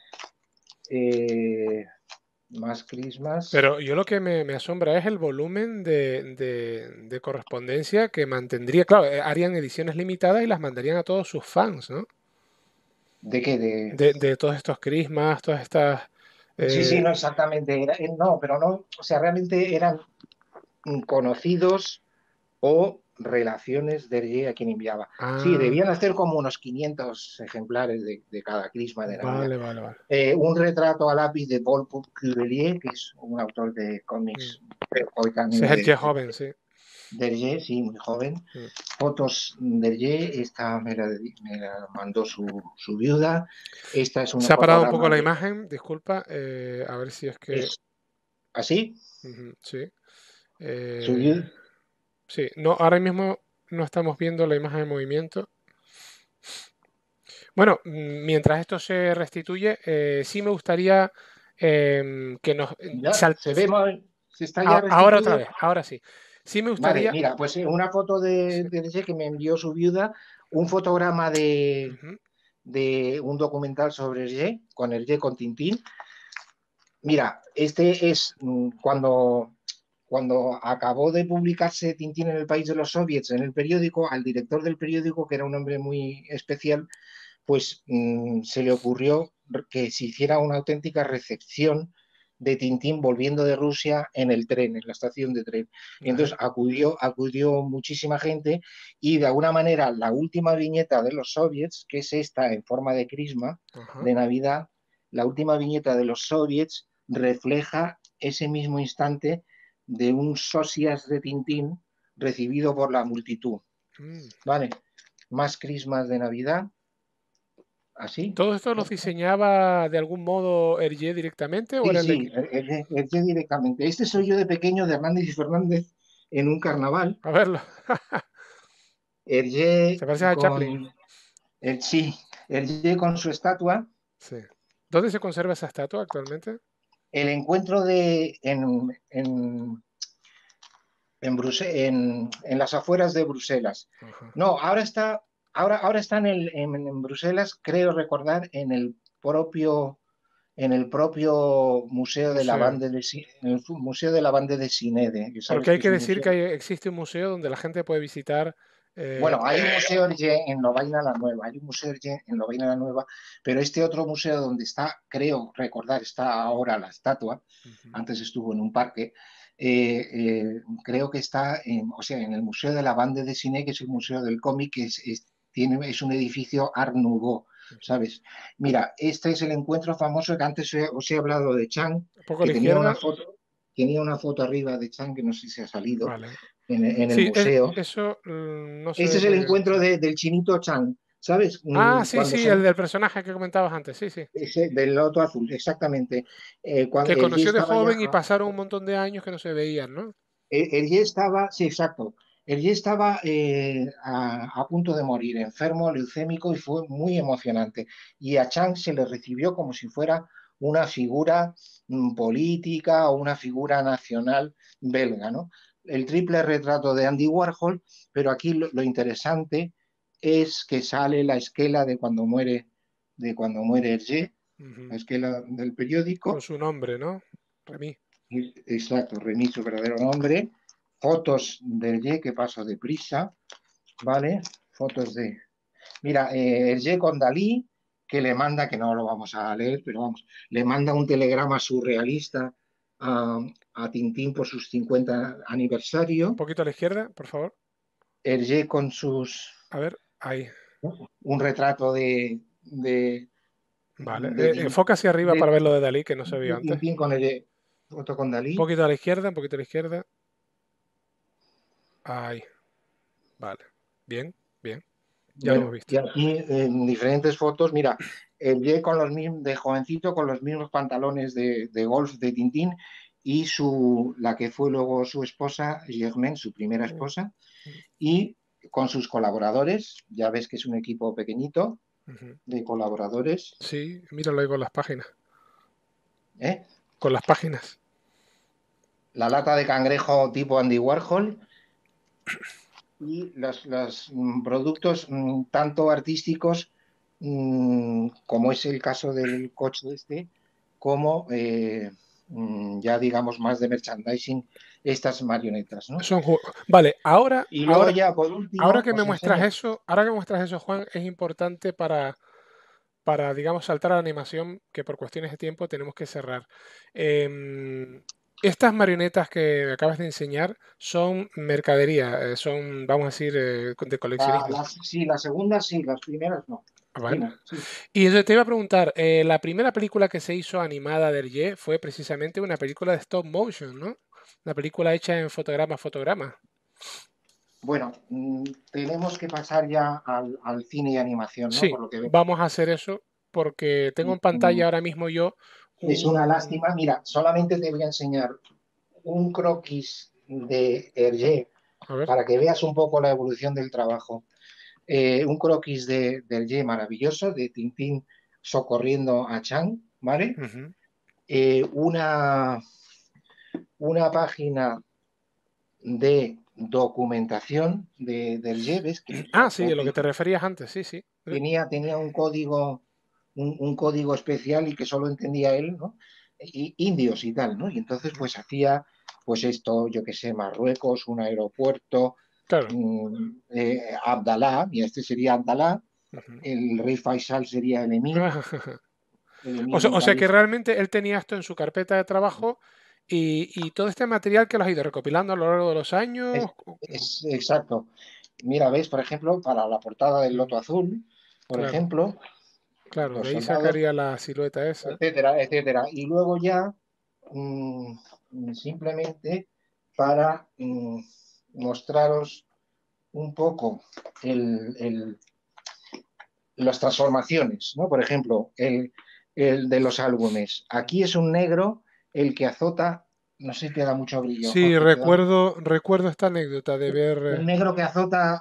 Más crismas. Pero yo lo que me asombra es el volumen de correspondencia que mantendría. Claro, harían ediciones limitadas y las mandarían a todos sus fans, ¿no? ¿De qué? De todos estos crismas, todas estas... Sí, no exactamente. No, pero no, o sea, realmente eran conocidos o relaciones de Hergé a quien enviaba. Sí, debían hacer como unos 500 ejemplares de cada crisma de Navidad. Vale. Un retrato a lápiz de Paul Cuvelier, que es un autor de cómics es Hergé joven, sí. De Hergé, sí, muy joven. Fotos de Hergé, esta me la mandó su viuda. Esta es una Se ha parado un poco la imagen, disculpa, a ver si es que... ¿Así? Sí. Sí, no, ahora mismo no estamos viendo la imagen en movimiento. Bueno, mientras esto se restituye, sí me gustaría que nos... se está ya restituido. Ahora otra vez, ahora sí. Sí me gustaría... Vale, mira, pues una foto de Hergé que me envió su viuda, un fotograma de un documental sobre Hergé, con Tintín. Mira, este es cuando acabó de publicarse Tintín en el País de los Soviets en el periódico, al director del periódico, que era un hombre muy especial, pues se le ocurrió que se hiciera una auténtica recepción de Tintín volviendo de Rusia en el tren, en la estación de tren. Y entonces acudió muchísima gente y de alguna manera la última viñeta de los soviets, que es esta en forma de crisma de Navidad, la última viñeta de los soviets refleja ese mismo instante de un socias de Tintín recibido por la multitud. ¿Vale? Más crismas de Navidad. ¿Así? ¿Todo esto lo diseñaba de algún modo Hergé directamente? Sí, Hergé directamente. Este soy yo de pequeño, de Hernández y Fernández, en un carnaval. A verlo. Hergé ¿Se parece a Chaplin? Sí, Hergé con su estatua. Sí. ¿Dónde se conserva esa estatua actualmente? El encuentro en las afueras de Bruselas. No, ahora está en Bruselas, creo recordar, en el propio museo de la Bande de Sinede. Porque hay que decir que existe un museo donde la gente puede visitar Bueno, hay un museo en Lovaina la Nueva, hay un museo en Lovaina la Nueva, pero este otro museo donde está, creo recordar, está ahora la estatua, antes estuvo en un parque, creo que está o sea, en el Museo de la Bande Dessinée, que es el Museo del Cómic, que es un edificio Art Nouveau, ¿sabes? Mira, este es el encuentro famoso que antes os he hablado de Chang, un poco a que la izquierda. tenía una foto arriba de Chang, que no sé si ha salido Vale. en el Sí, museo. eso no se Ese ve es el muy bien. encuentro del chinito Chang, ¿sabes? Ah, sí, Cuando sí, se... el del personaje que comentabas antes, sí, sí. Ese, del loto azul, exactamente. Cuando, Que el Ye conoció de estaba ya... joven y pasaron un montón de años que no se veían, ¿no? El Ye estaba, sí, exacto. El Ye estaba a punto de morir, enfermo, leucémico, y fue muy emocionante. Y a Chang se le recibió como si fuera una figura política o una figura nacional belga, ¿no? El triple retrato de Andy Warhol, pero aquí lo interesante es que sale la esquela de cuando muere Hergé, la esquela del Con periódico. su nombre, ¿no? Remy. Exacto, Remy, su verdadero nombre. Fotos de Hergé, que paso deprisa, ¿vale? Fotos de... Mira, Hergé con Dalí, que le manda, que no lo vamos a leer, pero vamos, le manda un telegrama surrealista a Tintín por sus 50 Un aniversario. poquito a la izquierda, por favor. Hergé con sus... A ver, ahí. un retrato Vale. de, Enfoca hacia arriba para ver lo de Dalí, que no se vio antes. Tintín con Hergé. Foto con Un Dalí. poquito a la izquierda, un poquito a la izquierda. Ahí. Vale. Bien, bien. Ya lo hemos Bueno, visto. y aquí en diferentes fotos, mira, el Ye con los mismos, de jovencito con los mismos pantalones de golf de Tintín y la que fue luego su esposa, Germaine, su primera esposa, y con sus colaboradores, ya ves que es un equipo pequeñito de colaboradores, Sí, míralo ahí con las páginas. ¿eh? Con las páginas. La lata de cangrejo tipo Andy Warhol y los productos tanto artísticos como es el caso del coche este, como ya digamos más de merchandising, estas marionetas, ¿no? Vale, Y luego ya por ahora último que me os muestras enseño, eso, Juan, es importante digamos, saltar a la animación, que por cuestiones de tiempo tenemos que cerrar. Estas marionetas que me acabas de enseñar son mercadería, son, vamos a decir, de coleccionismo. sí, la segunda sí, las primeras no. Vale. Dime, sí. Y eso te iba a preguntar, la primera película que se hizo animada de Hergé fue precisamente una película de stop motion, ¿no? Una película hecha en fotograma a fotograma. Bueno, tenemos que pasar ya al cine y animación, ¿no? Sí, Por lo que veo. vamos a hacer eso porque tengo en pantalla ahora mismo yo Es una un... lástima. Mira, solamente te voy a enseñar un croquis de Hergé A ver. para que veas un poco la evolución del trabajo. Un croquis de Hergé maravilloso, de Tintín socorriendo a Chang, ¿vale? Ujú. Una página de documentación de Hergé, ¿ves? Que Ah, sí, a lo que te referías antes, sí, sí. tenía un código especial y que solo entendía él, ¿no? Y indios y tal, ¿no? Y entonces pues hacía pues esto, yo qué sé, Marruecos, un aeropuerto, Claro. Abdalá, y este sería Abdalá, Ujú. el rey Faisal sería el emir O sea que mutalib. realmente él tenía esto en su carpeta de trabajo y todo este material que lo has ido recopilando a lo largo de los años. Es exacto. Mira, ves, por ejemplo, para la portada del Mm, Loto Azul, por claro, ejemplo, claro, de los ahí soldados, sacaría la silueta esa. etcétera, etcétera. Y luego ya simplemente para mostraros un poco las transformaciones, ¿no? Por ejemplo, el de los álbumes. Aquí es un negro el que azota, no sé si te da mucho brillo, Sí, Jorge, te da recuerdo esta anécdota de ver. un negro que azota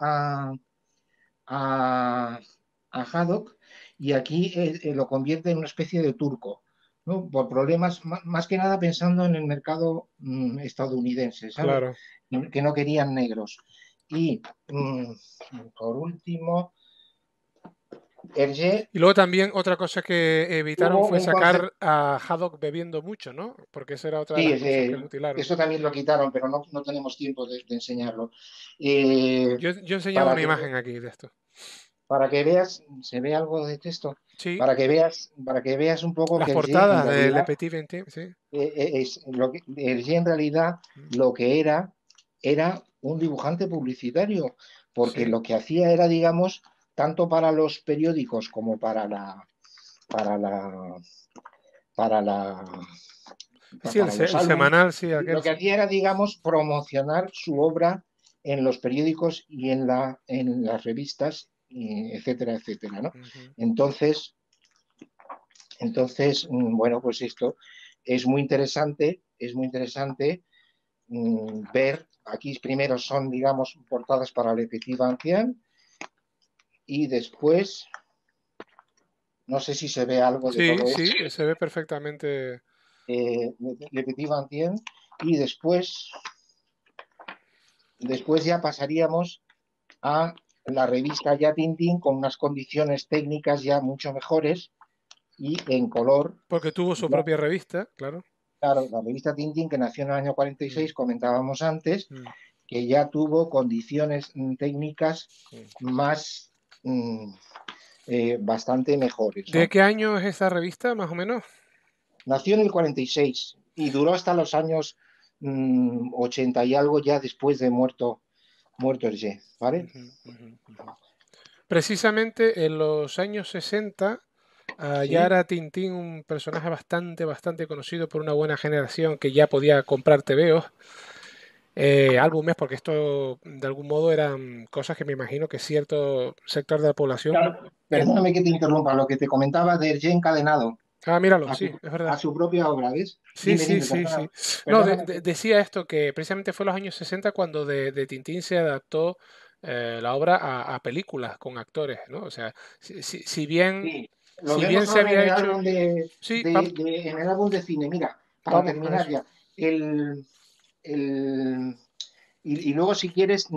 a, a Haddock y aquí lo convierte en una especie de turco, ¿no? Por problemas, más que nada pensando en el mercado estadounidense, ¿sabes? Claro. Que no querían negros. Y por último, Hergé Y luego también otra cosa que evitaron tuvo fue un concepto. sacar a Haddock bebiendo mucho, ¿no? Porque esa era otra de Sí, las cosas que mutilaron. eso también lo quitaron, pero no tenemos tiempo de enseñarlo. Yo he enseñado Para una que, imagen aquí de esto. para que veas, ¿se ve algo de texto? Sí, Para que veas un poco las que Hergé en portadas de Le realidad Petit Ventin, sí. Hergé en realidad lo que era un dibujante publicitario, porque Sí, lo que hacía era, digamos, tanto para los periódicos como para la, para la, sí, para los el álbumes, semanal, sí, aquel lo que sí. hacía era, digamos, promocionar su obra en los periódicos y en las revistas, etcétera, etcétera, ¿no? Ujú. Entonces, bueno, pues esto es muy interesante ver, aquí primero son, digamos, portadas para Le Petit Ancien y después, no sé si se ve algo de Sí, todo esto, sí, se ve perfectamente. Le Petit Ancien, y después ya pasaríamos a la revista ya Tintín con unas condiciones técnicas ya mucho mejores y en color. Porque tuvo su Ya, propia revista, claro. claro, la revista Tintín que nació en el año 46, Mm, comentábamos antes, mm, que ya tuvo condiciones técnicas mm. más bastante mejores, ¿De ¿no? qué año es esa revista, más o menos? Nació en el 46 y duró hasta los años 80 y algo ya después de muerto Hergé, ¿vale? Ujú, ujú, ujú. Precisamente en los años 60 ya Sí, era Tintín un personaje bastante conocido por una buena generación que ya podía comprar tebeos, álbumes, porque esto de algún modo eran cosas que me imagino que cierto sector de la población. claro, en- perdóname que te interrumpa, lo que te comentaba de Hergé encadenado Míralo, a sí, su, es a verdad. su propia obra, ¿ves? Sí, Dime, sí, dime, sí, sí. perdóname, No, perdóname que... decía esto, que precisamente fue en los años 60 cuando de Tintín se adaptó la obra a películas con actores, ¿no? O sea, si bien, Sí, lo si bien vemos se ahora en había el hecho... álbum Sí, en el álbum de cine. Mira, para vamos a terminar eso. ya, el, el, y luego si quieres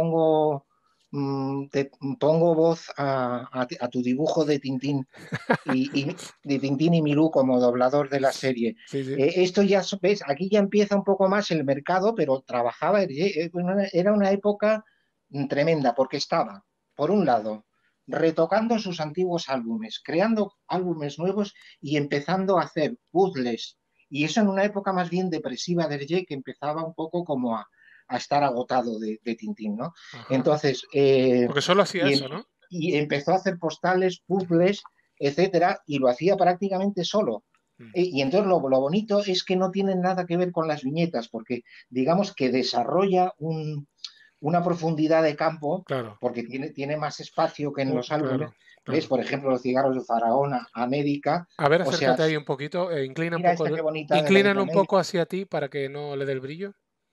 te pongo voz a tu dibujo de Tintín de Tintín y Milú como doblador de la serie. Sí, sí. Esto ya, ves, aquí ya empieza un poco más el mercado, pero trabajaba, era una época tremenda, porque estaba, por un lado, retocando sus antiguos álbumes, creando álbumes nuevos y empezando a hacer puzzles. Y eso en una época más bien depresiva de Hergé, que empezaba un poco como a estar agotado de Tintín, ¿no? Ajá. Entonces, Porque solo hacía y, eso, ¿no? y empezó a hacer postales, puzzles, etcétera, y lo hacía prácticamente solo. Mm, Y entonces lo bonito es que no tienen nada que ver con las viñetas, porque digamos que desarrolla una profundidad de campo, claro, porque tiene más espacio que en los álbumes. claro, ¿Ves? claro. Por ejemplo, los cigarros de Faraón, América. A ver, O sea, acércate ahí un poquito, mira esta qué bonita de inclínalo un América. poco hacia ti para que no le dé el brillo.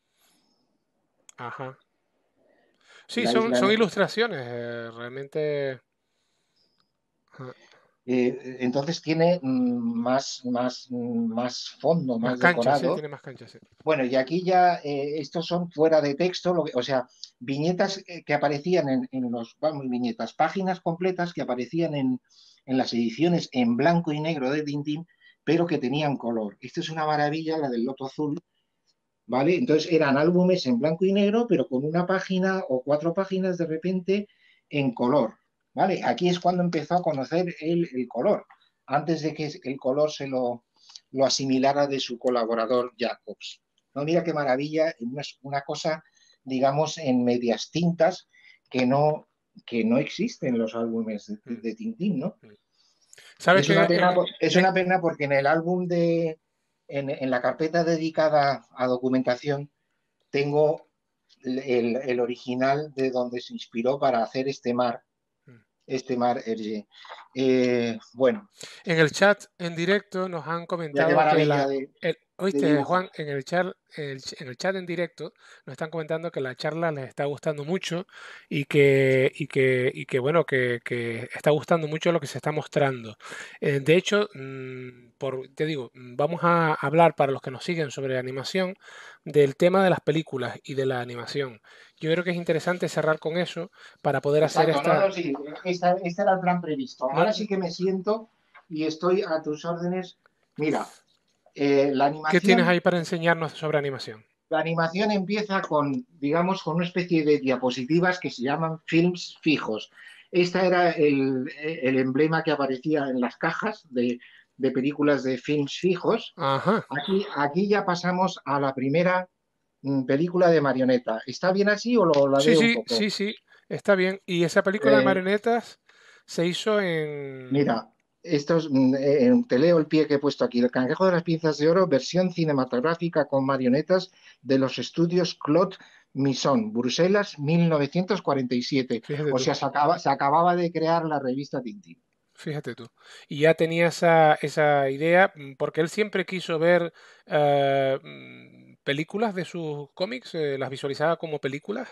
Ajá. Sí, La isla son ilustraciones, realmente. Ajá. entonces tiene más fondo, Más más cancha, sí, decorado. tiene más cancha, sí. Bueno, y aquí ya estos son fuera de texto, o sea, viñetas que aparecían en los, vamos, viñetas, páginas completas que aparecían en las ediciones en blanco y negro de Tintín, pero que tenían color. Esto es una maravilla, la del Loto Azul, ¿vale? Entonces eran álbumes en blanco y negro, pero con una página o cuatro páginas de repente en color, ¿vale? Aquí es cuando empezó a conocer el color, antes de que el color lo asimilara de su colaborador Jacobs. No, mira qué maravilla, una cosa, digamos, en medias tintas que que no existe en los álbumes Mm, de Tintín, ¿no? mm. ¿Sabes que Es una pena porque en el álbum en la carpeta dedicada a documentación, tengo el original de donde se inspiró para hacer este mar Hergé. Bueno, en el chat en directo nos han ya qué comentado que maravilla de Oíste, Juan, dibujos. en el chat en directo nos están comentando que la charla les está gustando mucho y que bueno, que está gustando mucho lo que se está mostrando. De hecho, te digo, vamos a hablar para los que nos siguen sobre animación del tema de las películas y de la animación. Yo creo que es interesante cerrar con eso para poder hacer Exacto, no, esta... no, sí, este era el plan previsto. No, Ahora sí que me siento y estoy a tus órdenes. Mira, ¿qué tienes ahí para enseñarnos sobre animación? la animación empieza con, digamos, con una especie de diapositivas que se llaman films fijos. Este era el emblema que aparecía en las cajas de películas de films fijos. Ajá. Aquí ya pasamos a la primera película de marioneta. ¿Está bien así o lo Sí, ladeo un sí, poco? sí, sí, está bien. ¿Y esa película de Eh, marionetas se hizo en... Mira, te leo el pie que he puesto aquí. El Cangrejo de las Pinzas de Oro, versión cinematográfica con marionetas de los estudios Claude Misson, Bruselas, 1947. Fíjate O tú, sea, se acababa de crear la revista Tintín. fíjate tú. Y ya tenía esa idea, porque él siempre quiso ver películas de sus cómics, las visualizaba como películas.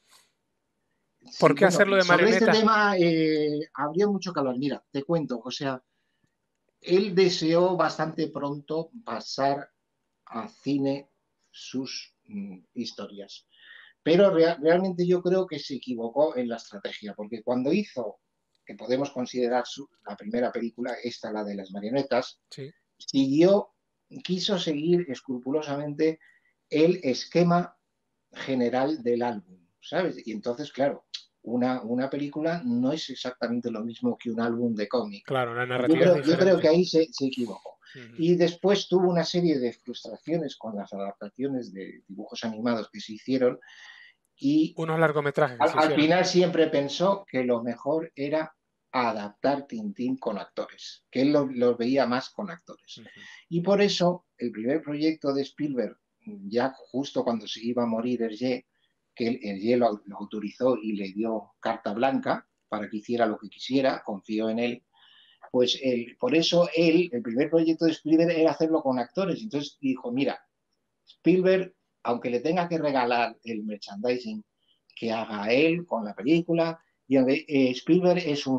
¿Por Sí, qué bueno, hacerlo de sobre este marionetas? tema habría mucho que hablar. Mira, te cuento, o sea, él deseó bastante pronto pasar a cine sus historias. Pero realmente yo creo que se equivocó en la estrategia, porque cuando hizo, que podemos considerar la primera película, esta, la de las marionetas, Sí. siguió, quiso seguir escrupulosamente el esquema general del álbum, ¿sabes? Y entonces, claro, una película no es exactamente lo mismo que un álbum de cómic. Claro, la Yo narrativa es creo, yo creo que diferente. ahí se equivocó. Ujú. Y después tuvo una serie de frustraciones con las adaptaciones de dibujos animados que se hicieron y Unos largometrajes que se al hicieron. final siempre pensó que lo mejor era adaptar Tintín con actores, que él lo veía más con actores. Ujú. Y por eso el primer proyecto de Spielberg, ya justo cuando se iba a morir Hergé, que Hergé lo autorizó y le dio carta blanca para que hiciera lo que quisiera, confió en él, pues por eso el primer proyecto de Spielberg era hacerlo con actores. Entonces dijo, mira, Spielberg, aunque le tenga que regalar el merchandising que haga él con la película, y Spielberg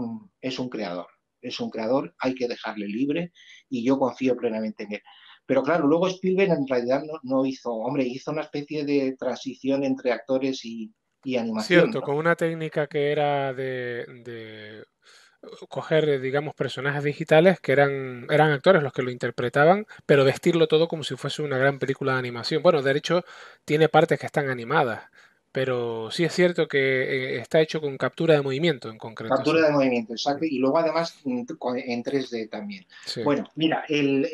es un creador, hay que dejarle libre y yo confío plenamente en él. Pero claro, luego Spielberg en realidad no hizo, hombre, hizo una especie de transición entre actores y animación, Cierto, ¿no? con una técnica que era de coger, digamos, personajes digitales que eran actores los que lo interpretaban, pero vestirlo todo como si fuese una gran película de animación. Bueno, de hecho, tiene partes que están animadas, pero sí es cierto que está hecho con captura de movimiento en concreto, sí. Captura de movimiento, exacto. Mm, Y luego además en 3D también. sí. Bueno, mira,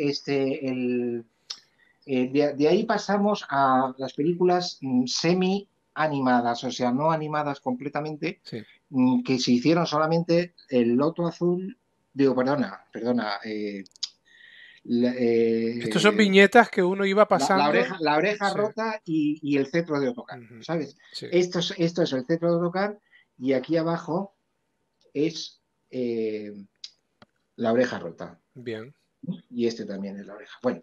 de ahí pasamos a las películas semi animadas, o sea, no animadas completamente, Sí. que se hicieron solamente el Loto Azul, digo, perdona, Estos son viñetas que uno iba pasando. la oreja Sí. rota y el cetro de Otocar, Ujú. ¿sabes? Sí. Esto es el cetro de Otocar y aquí abajo es la oreja rota. Bien. Y este también es la oreja. Bueno,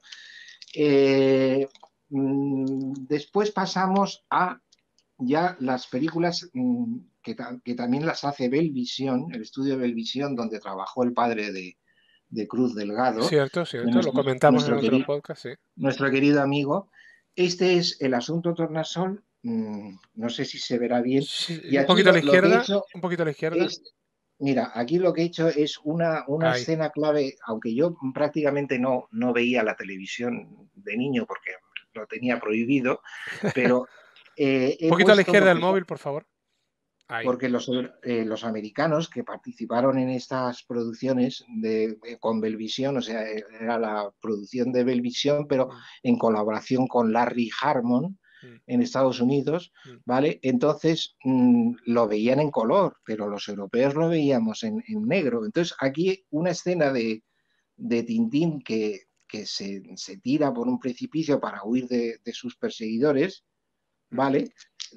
después pasamos a ya las películas que también las hace Belvisión, el estudio de Belvisión, donde trabajó el padre de Cruz Delgado, Cierto, de cierto. Lo comentamos en otro podcast, sí. nuestro querido amigo. Este es el asunto Tornasol, no sé si se verá bien. Sí, Y un aquí poquito a la lo que he izquierda, hecho un poquito a la izquierda. es, mira, aquí lo que he hecho es una Ahí. escena clave, aunque yo prácticamente no veía la televisión de niño porque lo tenía prohibido, pero Un he poquito a la puesto izquierda del móvil, por favor. Ahí. porque los americanos que participaron en estas producciones con Belvisión, o sea, era la producción de Belvisión, pero Mm, en colaboración con Larry Harmon mm, en Estados Unidos, mm. ¿vale? Entonces lo veían en color, pero los europeos lo veíamos en negro. Entonces aquí una escena de Tintín que se tira por un precipicio para huir de sus perseguidores, Mm. ¿vale?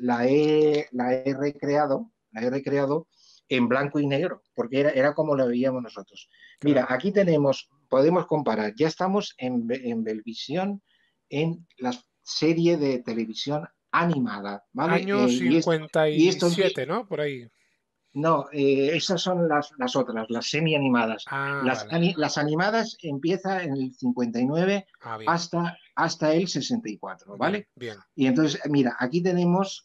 La he recreado en blanco y negro, porque era como lo veíamos nosotros. Mira, Claro. aquí podemos comparar, ya estamos en Belvisión en la serie de televisión animada, ¿vale? Año Y esto 57, ¿no? Por ahí. no, esas son las otras, las semi-animadas. Ah, vale. Las animadas empieza en el 59 Ah, bien. hasta el 64, Bien, ¿vale? bien. Y entonces, mira, aquí tenemos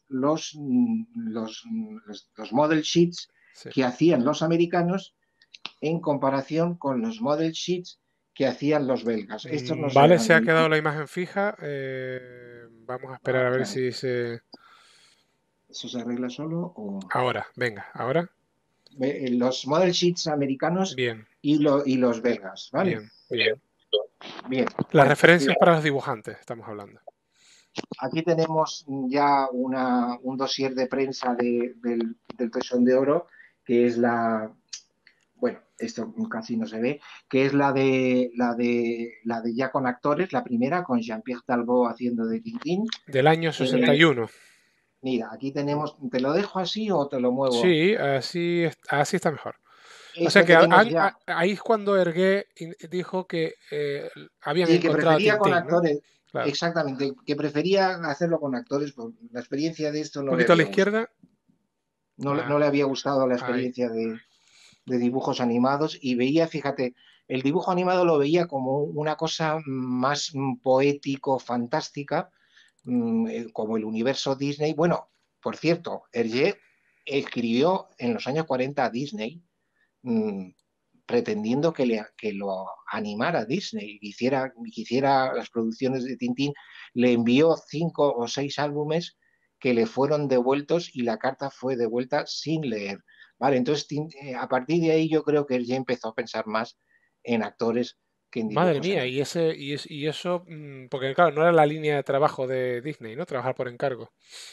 los model sheets Sí. que hacían los americanos en comparación con los model sheets que hacían los belgas. Estos no se Vale, verán se ha muy quedado bien. la imagen fija. Vamos a esperar a ver Claro. si se... ¿Eso se arregla solo o...? Ahora, venga, ahora. Los model sheets americanos Bien, y los belgas, ¿vale? bien, bien. Bien, Las bueno, referencias para los dibujantes, estamos hablando. aquí tenemos ya un dossier de prensa del Toisón de Oro, que es bueno, esto casi no se ve, que es la de ya con actores, la primera, con Jean-Pierre Talbot haciendo de Tintín. Del año 61. Mira, aquí tenemos, ¿te lo dejo así o te lo muevo? Sí, así, así está mejor. O sea Esto que tenemos ya, ahí es cuando Hergé dijo que habían sí, que encontrado a prefería con Tintín, ¿no? actores, Claro. exactamente, que prefería hacerlo con actores, porque la experiencia de esto Un no le poquito a la había gustado. izquierda. No Ah, le había gustado la ahí. experiencia de dibujos animados y veía, fíjate, el dibujo animado lo veía como una cosa más poético, fantástica, como el universo Disney. Bueno, por cierto, Hergé escribió en los años 40 a Disney, mm, pretendiendo que lo animara Disney, que hiciera las producciones de Tintín. Le envió 5 o 6 álbumes que le fueron devueltos y la carta fue devuelta sin leer. Vale, entonces a partir de ahí yo creo que él ya empezó a pensar más en actores que en Madre dibujos mía, animados. y eso, porque claro, no era la línea de trabajo de Disney, ¿no? Trabajar por encargo.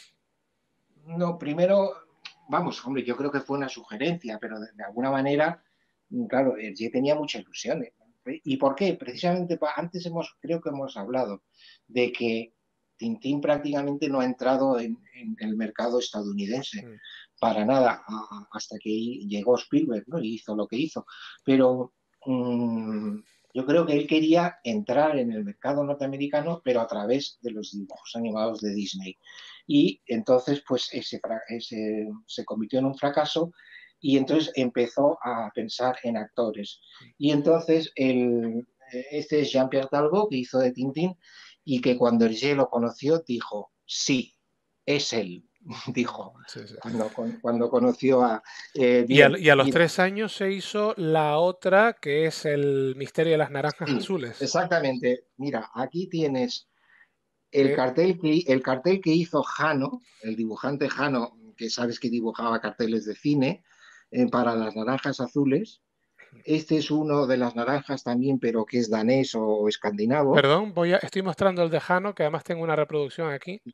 No, primero, vamos, hombre, yo creo que fue una sugerencia, pero de alguna manera, claro, yo tenía mucha ilusión. ¿Y por qué? Precisamente antes creo que hemos hablado de que Tintín prácticamente no ha entrado en el mercado estadounidense Mm. para nada, hasta que llegó Spielberg, ¿no? Y hizo lo que hizo. Pero yo creo que él quería entrar en el mercado norteamericano, pero a través de los dibujos animados de Disney. Y entonces, pues ese se convirtió en un fracaso y entonces empezó a pensar en actores. Y entonces este es Jean-Pierre Talbot, que hizo de Tintín, y que cuando Hergé lo conoció dijo, sí, es él, dijo, Sí, sí. cuando conoció a... bien, Y a los mira, 3 años se hizo la otra, que es el misterio de las naranjas sí, azules. exactamente. Mira, aquí tienes Que, el cartel que hizo Jano, el dibujante Jano, que sabes que dibujaba carteles de cine, para las naranjas azules. Este es uno de las naranjas también, pero que es danés o escandinavo, perdón, estoy mostrando el de Jano, que además tengo una reproducción aquí.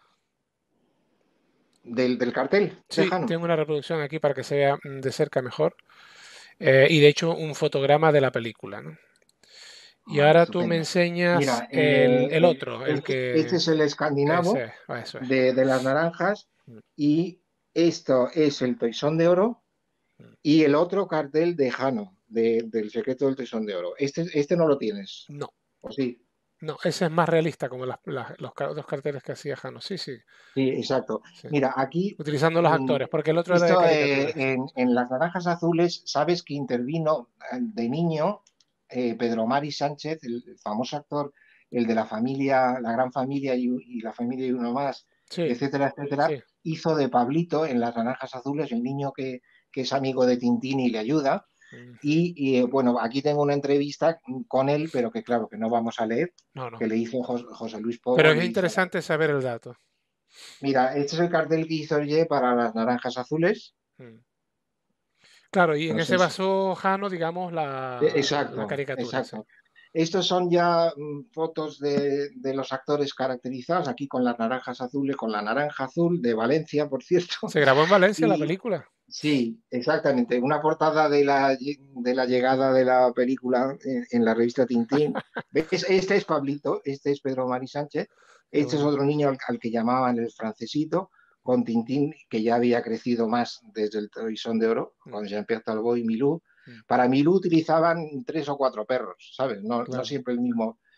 del cartel de Sí, Jano. tengo una reproducción aquí para que se vea de cerca mejor. Y de hecho un fotograma de la película, ¿no? Y Vale, ahora tú me estupendo. enseñas Mira, el otro, el este que... es el escandinavo Eso es. de las naranjas Mm, y esto es el Toisón de Oro mm. y el otro cartel de Jano, del secreto del Toisón de Oro. Este no lo tienes, No, ¿o sí? no, ese es más realista, como los dos carteles que hacía Jano. Sí, sí, Sí, exacto. sí. Mira, aquí, Utilizando los actores, porque el otro era de esto caricatura. Sí. en Las Naranjas Azules, sabes que intervino de niño Pedro Mari Sánchez, el famoso actor, el de la familia, la gran familia y la familia y uno más, Sí, etcétera, etcétera, sí. hizo de Pablito en Las Naranjas Azules, el niño que es amigo de Tintín y le ayuda. Ujú. Bueno, aquí tengo una entrevista con él, pero que claro, que no vamos a leer, No, no. que le hizo José Luis Pero Pogo, es le hizo. interesante saber el dato. Mira, este es el cartel que hizo Ye para las naranjas azules. Mm. Claro, y en No ese sé si... basó Jano, digamos, la Exacto, caricatura, sí. exacto. Estos son ya fotos de los actores caracterizados, aquí con las naranjas azules, con la naranja azul de Valencia, por cierto. Se grabó en Valencia la Y película. sí, exactamente. Una portada de la llegada de la película en la revista Tintín. ¿Ves? Este es Pablito, este es Pedro Mari Sánchez. Qué Este es bueno. otro niño al que llamaban el francesito, con Tintín, que ya había crecido más desde el Toisón de Oro, Mm, con Jean-Pierre Talbot y Milou. mm, Para Milou utilizaban 3 o 4 perros, ¿sabes? No claro. siempre el mismo.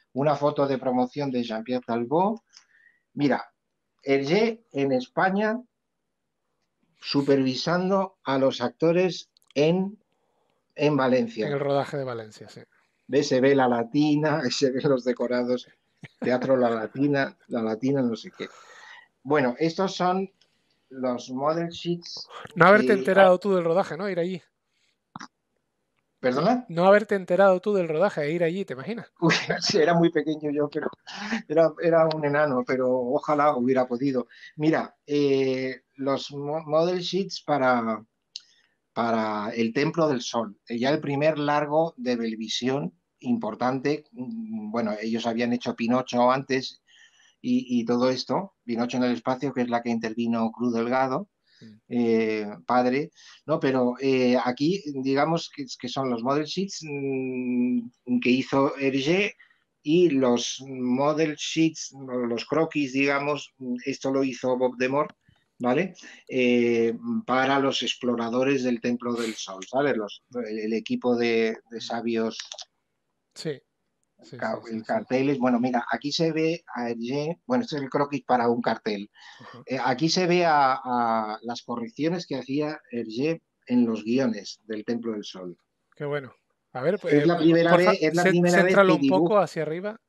una foto de promoción de Jean-Pierre Talbot. Mira, Hergé en España supervisando a los actores en En el Valencia. rodaje de Valencia, sí. ¿Ves? Se ve la Latina, se ven los decorados, Teatro La Latina, no sé qué. Bueno, estos son los model sheets No haberte que... enterado tú del rodaje, ¿no? Ir allí. ¿Perdona? No haberte enterado tú del rodaje e ir allí, ¿te imaginas? Uy, sí, era muy pequeño yo, pero era un enano, pero ojalá hubiera podido. Mira, los model sheets para El Templo del Sol, ya el primer largo de Belvisión importante. Bueno, ellos habían hecho Pinocho antes y todo esto, Pinocho en el espacio, que es la que intervino Cruz Delgado, Mm. padre, ¿no? Pero aquí, digamos que son los model sheets que hizo Hergé y los model sheets, los croquis, digamos, esto lo hizo Bob Demore, ¿vale? Para los exploradores del Templo del Sol, ¿sabes? El equipo de sabios. Sí, sí, sí, sí, El sí. cartel es, bueno, mira, aquí se ve a Hergé, bueno, este es el croquis para un cartel. Ajá. Aquí se ve a las correcciones que hacía Hergé en los guiones del Templo del Sol. Qué bueno. A ver, Vez, porfa, es la primera vez céntralo que un poco dibujo, hacia arriba.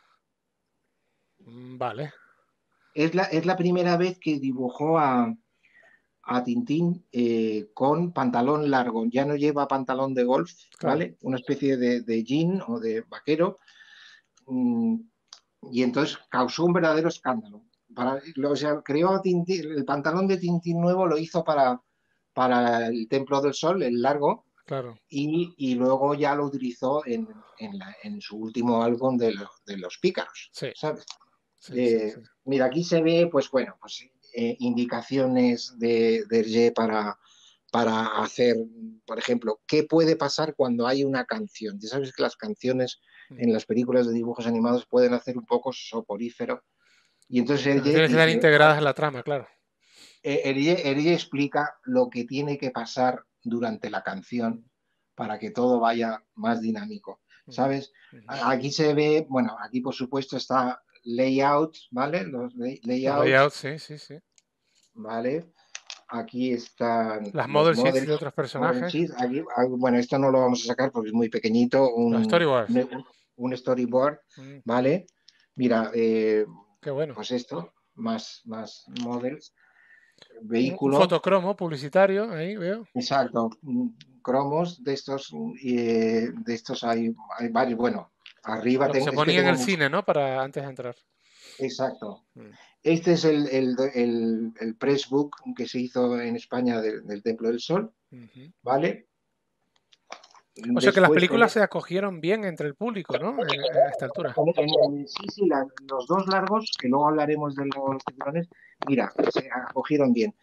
Vale, es la primera vez que dibujó a Tintín con pantalón largo. Ya no lleva pantalón de golf, claro. ¿vale? Una especie de jean o de vaquero. Mm, y entonces causó un verdadero escándalo. O sea, creó Tintín, el pantalón de Tintín nuevo lo hizo para el Templo del Sol, el largo, Claro, y luego ya lo utilizó en su último álbum de los Pícaros, sí, ¿sabes? sí, sí, sí. Mira, aquí se ve, pues bueno, pues, indicaciones de Hergé para hacer, por ejemplo, qué puede pasar cuando hay una canción. Ya sabes que las canciones Mm. en las películas de dibujos animados pueden hacer un poco soporífero. Y entonces Claro, Hergé tienen que estar dice, integradas en la trama, claro. Hergé explica lo que tiene que pasar durante la canción para que todo vaya más dinámico, Ujú, ¿sabes? ujú. Aquí se ve, bueno, aquí por supuesto está layout, ¿vale? Los Los layouts, layouts, sí, sí, sí. ¿vale? Aquí están Las los model sheets models, de otros personajes. Aquí, bueno, esto no lo vamos a sacar porque es muy pequeñito, Los storyboards. un storyboard, Mm, ¿vale? Mira, qué bueno. pues esto, más models, Un vehículo, fotocromo publicitario, ahí veo. exacto, cromos de estos hay varios, bueno, arriba Lo que se es que ponía en tengo el mucho, cine, ¿no? Para antes de entrar. exacto. Mm, Este es el press book que se hizo en España del Templo del Sol, ujú. ¿vale? O sea que las Después películas se acogieron bien entre el público, ¿no? A esta altura. sí, sí, los dos largos, que luego hablaremos de los tiburones, mira, se acogieron bien.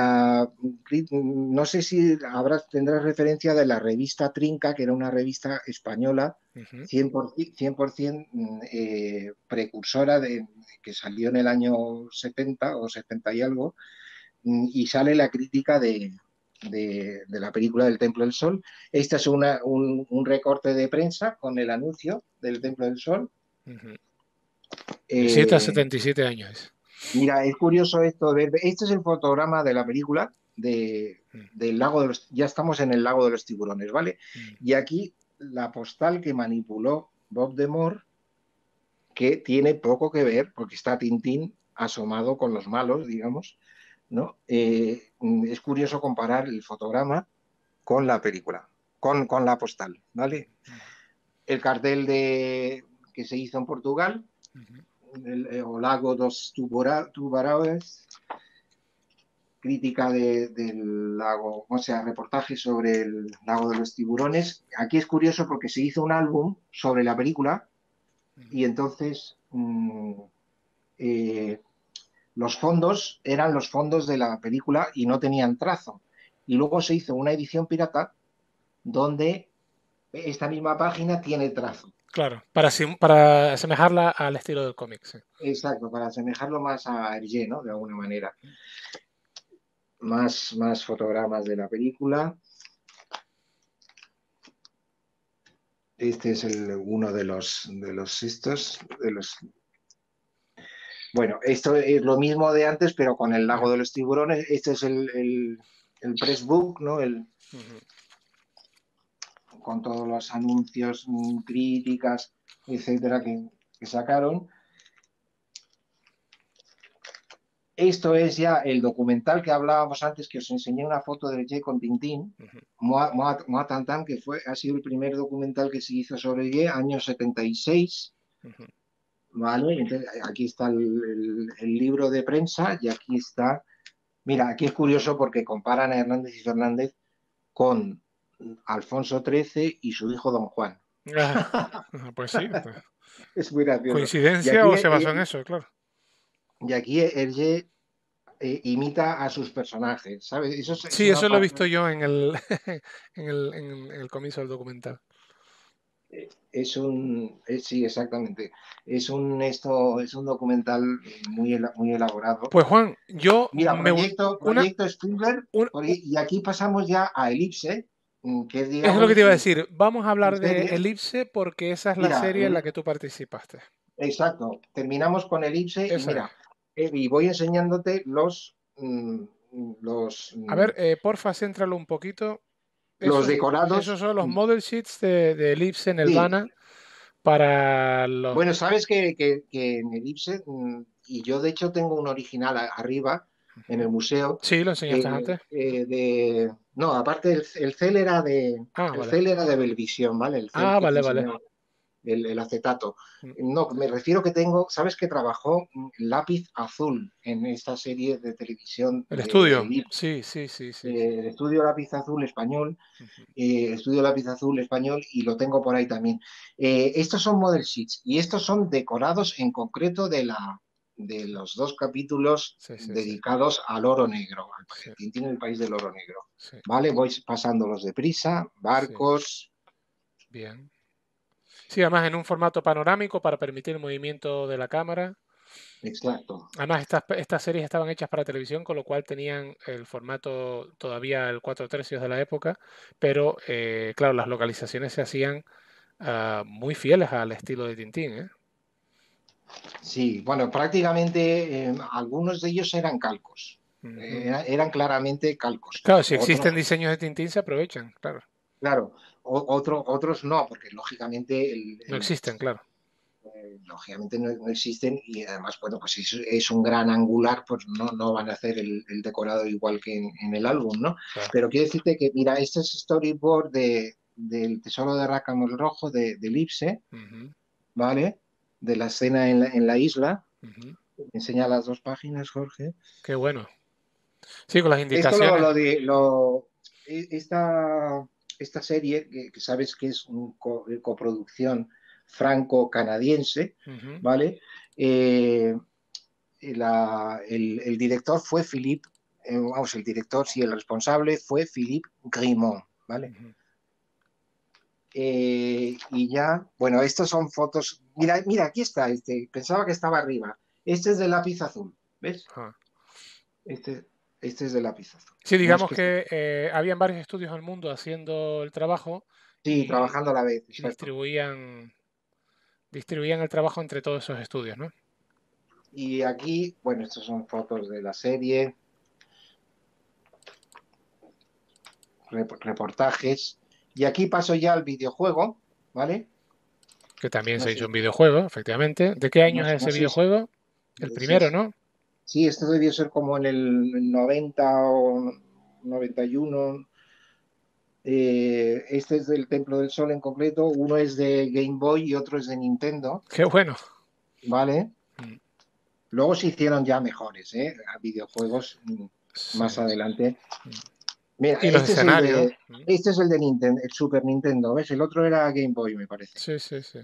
No sé si tendrás referencia de la revista Trinca, que era una revista española Ujú. 100%, precursora que salió en el año 70 o 70 y algo, y sale la crítica de la película del Templo del Sol. Este es un recorte de prensa con el anuncio del Templo del Sol. Ujú. De 7 a Eh, 77 años. Mira, es curioso esto de ver. Este es el fotograma de la película Mm, del lago de los. Ya estamos en el lago de los tiburones, ¿vale? mm. Y aquí la postal que manipuló Bob Demore, que tiene poco que ver, porque está Tintín asomado con los malos, digamos, ¿no? Es curioso comparar el fotograma con la película, con la postal, ¿vale? El cartel que se hizo en Portugal, Ujú. o Lago dos Tubarões, crítica del lago, o sea, reportaje sobre el lago de los tiburones. Aquí es curioso porque se hizo un álbum sobre la película y entonces eh, los fondos eran los fondos de la película y no tenían trazo. Y luego se hizo una edición pirata donde esta misma página tiene trazo. Claro, para asemejarla al estilo del cómic, sí. Exacto, para asemejarlo más a Hergé, ¿no? De alguna manera. Más fotogramas de la película. Este es uno de los Bueno, esto es lo mismo de antes, pero con el lago de los tiburones. Este es el press book, ¿no? Con todos los anuncios, críticas, etcétera, que sacaron. Esto es ya el documental que hablábamos antes, que os enseñé una foto de Ye con Tintín, Moi Tintin, que ha sido el primer documental que se hizo sobre Ye, año 76. ¿Vale? Entonces, aquí está el libro de prensa y aquí está. Mira, aquí es curioso porque comparan a Hernández y Fernández con Alfonso XIII y su hijo Don Juan. Pues sí. Es muy gracioso. ¿Coincidencia o se basó en eso? Claro. Y aquí Hergé imita a sus personajes, ¿sabes? Sí, eso lo he visto yo en el, en el comienzo del documental. Sí, exactamente. Es un documental muy elaborado. Pues Juan, yo Mira, proyecto Spielberg, un- y aquí pasamos ya a Elipse, que es, eso es lo que digamos, te iba a decir. Vamos a mi hablar de serie. Elipse porque esa es la Mira, serie en la que tú participaste. exacto. Terminamos con Elipse y Esa es. mira, y voy enseñándote A ver, porfa, céntralo un poquito. los Esos decorados. son los model sheets de Elipse en el Sí. Vana para los... Bueno, sabes que en Elipse, y yo de hecho tengo un original arriba en el museo, Sí, lo enseñaste antes. no, aparte el cel era Ah, el vale. cel era de Belvisión, ¿vale? El cel Ah, que te vale, vale. enseñaba, el acetato. No, me refiero que sabes que trabajó Lápiz Azul en esta serie de televisión El de estudio. Elipse, Sí, sí, sí, sí. el estudio Lápiz Azul español. Ujú. Estudio Lápiz Azul español y lo tengo por ahí también. Estos son model sheets y estos son decorados en concreto de los dos capítulos Sí, sí, sí. dedicados al oro negro, Sí, al Tintín en el país del oro negro. sí, ¿Vale? Voy pasándolos deprisa, sí. barcos. Bien. Sí, además en un formato panorámico para permitir el movimiento de la cámara. Exacto. Además, estas series estaban hechas para televisión, con lo cual tenían el formato todavía el 4/3 de la época, pero claro, las localizaciones se hacían muy fieles al estilo de Tintín, ¿eh? Sí, bueno, prácticamente algunos de ellos eran calcos. Ujú. Eran claramente calcos. Claro, si existen Otros, diseños de Tintín se aprovechan, claro. claro, otros no, porque lógicamente No existen, claro. lógicamente no existen y además, bueno, pues es un gran angular, pues no van a hacer el decorado igual que en el álbum, ¿no? Claro. Pero quiero decirte que, mira, este es storyboard del Tesoro de Rackham el Rojo de Lipse, Ujú, ¿vale? De la escena en la isla. ujú. Enseña las dos páginas, Jorge. Qué bueno. Sí, con las Esto indicaciones. esta serie, que sabes que es una coproducción franco-canadiense, Ujú, ¿vale? El director fue Philippe, vamos, el director, sí, el responsable fue Philippe Grimont, ¿vale? ujú. Y ya, bueno, estas son fotos. Mira, aquí está, pensaba que estaba arriba. Este es de lápiz azul, ¿ves? Ajá. Este, este es de lápiz azul. Sí, No es digamos que que habían varios estudios en el mundo haciendo el trabajo sí, y, trabajando a la vez, y exacto. distribuían el trabajo entre todos esos estudios, ¿no? Y aquí, bueno, estas son fotos de la serie, reportajes. Y aquí paso ya al videojuego, ¿vale? Que también No se hizo sé, un videojuego, efectivamente. ¿De qué no, año es no ese sé videojuego? El si primero, ¿no? sí, esto debió ser como en el 90 o 91. Este es del Templo del Sol en concreto. Uno es de Game Boy y otro es de Nintendo, Qué bueno. ¿vale? Mm, Luego se hicieron ya mejores, a videojuegos sí. más adelante. Mm. Mira, Y los escenarios. este es el de Nintendo, el Super Nintendo, ¿ves? El otro era Game Boy, me parece. Sí, sí, sí.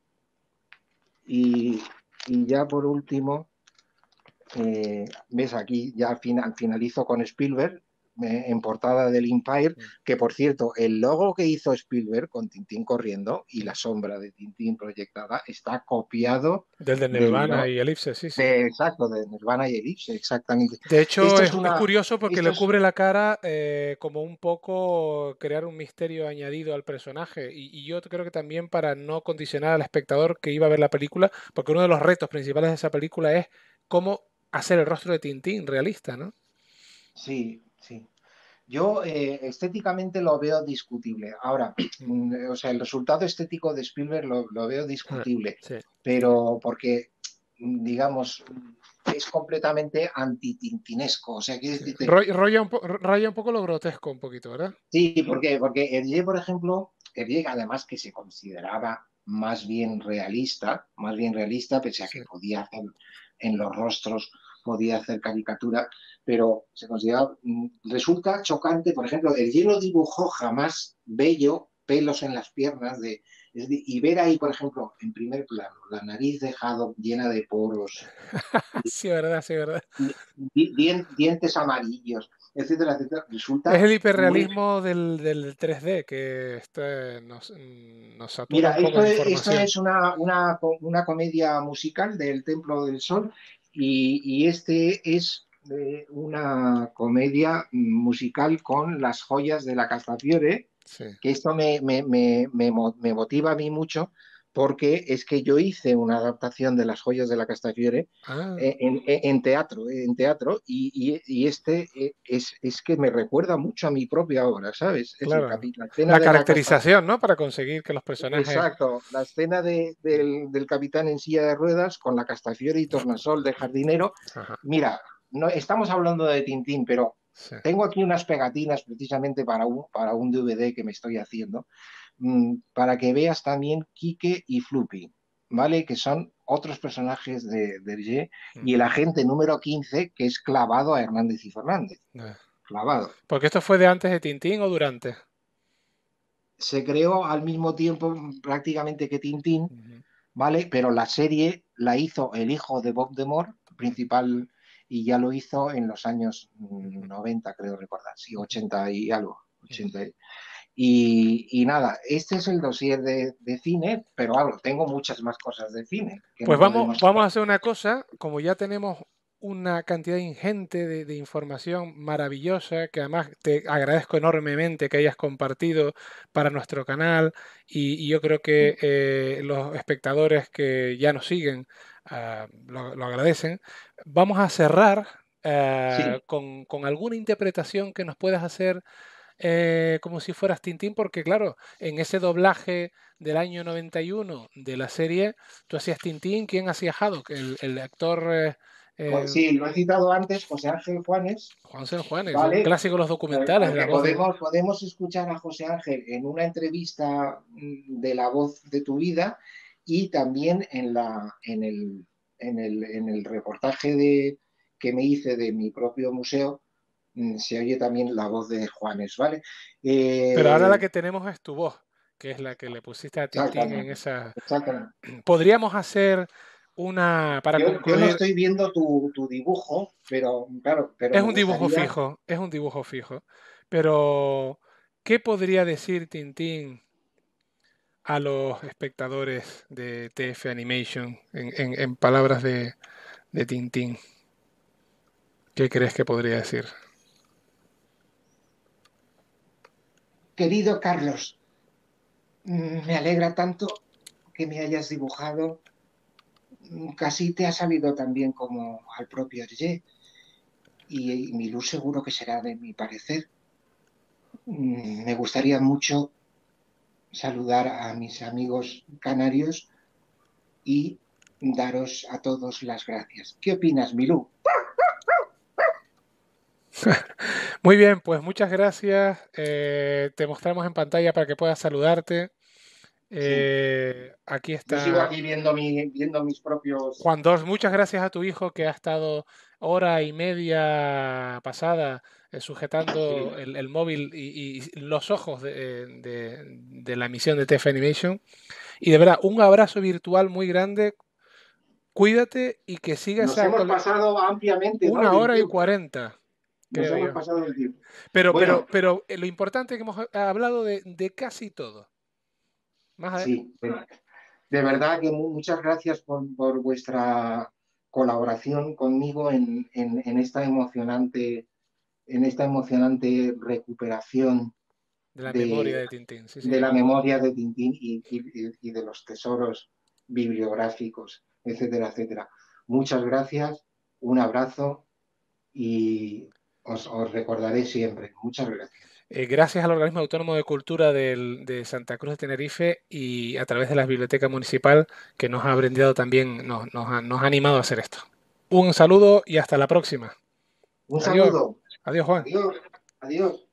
Y, y ya por último, ves aquí, ya finalizo con Spielberg, en portada del Empire, que por cierto, el logo que hizo Spielberg con Tintín corriendo y la sombra de Tintín proyectada está copiado Del de del Nirvana logo. y Elipse, sí, sí. Exacto, de Nirvana y Elipse, exactamente. De hecho, Esto es curioso porque esto le es, cubre la cara como un poco crear un misterio añadido al personaje. Y yo creo que también para no condicionar al espectador que iba a ver la película, porque uno de los retos principales de esa película es cómo hacer el rostro de Tintín realista, ¿no? sí, sí. Yo estéticamente lo veo discutible. Ahora, o sea, el resultado estético de Spielberg lo veo discutible, Sí. pero porque, digamos, es completamente antitintinesco. O sea, quiero Sí. decirte, Raya un poco lo grotesco, un poquito, ¿verdad? sí, porque Hergé, por ejemplo, Hergé además que se consideraba más bien realista, pese a Sí. que podía hacer en los rostros, podía hacer caricatura, pero se consideraba, resulta chocante, por ejemplo, Hergé no dibujó jamás bello, pelos en las piernas, y ver ahí, por ejemplo, en primer plano, la nariz dejado llena de poros, Sí, verdad, sí, verdad. dientes amarillos, etcétera, etcétera, Es resulta el muy. hiperrealismo del 3D que nos satura Mira, un poco de esto información. es una comedia musical del Templo del Sol y este es una comedia musical con las joyas de la Castafiore, Sí. que esto me motiva a mí mucho porque es que yo hice una adaptación de las joyas de la Castafiore Ah, en teatro y este es que me recuerda mucho a mi propia obra, ¿sabes? Es el claro. la escena La de la Castafiore. caracterización, ¿no? Para conseguir que los personajes. Exacto, la escena del capitán en silla de ruedas con la Castafiore y Tornasol de jardinero. Ajá, Mira, no estamos hablando de Tintín, pero sí. tengo aquí unas pegatinas precisamente para un DVD que me estoy haciendo, para que veas también Quique y Fluppy, ¿vale? Que son otros personajes de Hergé, y el agente número 15 que es clavado a Hernández y Fernández, clavado. Porque esto fue de antes de Tintín o durante. Se creó al mismo tiempo prácticamente que Tintín, Ujú. ¿vale? Pero la serie la hizo el hijo de Bob Demore, principal, y ya lo hizo en los años 90, creo recordar, sí, 80 y algo. 80. Y nada, este es el dossier de cine, pero claro, tengo muchas más cosas de cine que Pues no podemos. vamos a hacer una cosa, como ya tenemos una cantidad ingente de información maravillosa, que además te agradezco enormemente que hayas compartido para nuestro canal y yo creo que los espectadores que ya nos siguen lo agradecen. Vamos a cerrar Sí, con alguna interpretación que nos puedas hacer como si fueras Tintín, porque claro, en ese doblaje del año 91 de la serie, tú hacías Tintín, ¿quién hacía Haddock? El actor eh, sí, lo he citado antes, José Ángel Juanes, Juan Sen Juanes, un ¿vale? clásico de los documentales Al de la que voz de... podemos escuchar a José Ángel en una entrevista de La Voz de tu Vida, y también en el reportaje que me hice de mi propio museo, se oye también la voz de Juanes, ¿vale? Pero ahora la Eh, que tenemos es tu voz, que es la que le pusiste a Tintín en exactamente, esa... exactamente. Podríamos hacer una, para Yo no concluir, estoy viendo tu dibujo, pero claro, pero me gustaría. es un dibujo fijo, pero ¿qué podría decir Tintín a los espectadores de TF Animation en palabras de Tintín? ¿Qué crees que podría decir? Querido Carlos, me alegra tanto que me hayas dibujado. Casi te ha salido tan bien como al propio Hergé, y Milú seguro que será de mi parecer. Me gustaría mucho saludar a mis amigos canarios y daros a todos las gracias. ¿Qué opinas, Milú? Muy bien, pues muchas gracias. Te mostramos en pantalla para que puedas saludarte. Sí, Aquí yo sigo está aquí viendo mis propios. Juan Dors. Muchas gracias a tu hijo que ha estado hora y media pasada Sí. sujetando el móvil y los ojos de la emisión de TF Animation. Y de verdad, un abrazo virtual muy grande. Cuídate y que siga Nos esa hemos pasado ampliamente, ¿no? una Del hora y tiempo. 40. Nos creo hemos yo. pasado el tiempo. Pero Bueno, lo importante es que hemos hablado de casi todo. sí, de verdad que muchas gracias por vuestra colaboración conmigo en esta emocionante recuperación De la memoria de Tintín, sí, de señor. la memoria de Tintín y de los tesoros bibliográficos, etcétera, etcétera. Muchas gracias, un abrazo y os recordaré siempre. Muchas gracias. Gracias al Organismo Autónomo de Cultura de Santa Cruz de Tenerife y a través de la Biblioteca Municipal que nos ha brindado también, nos ha animado a hacer esto. Un saludo y hasta la próxima. Un Adiós. saludo. Adiós, Juan. Adiós. Adiós.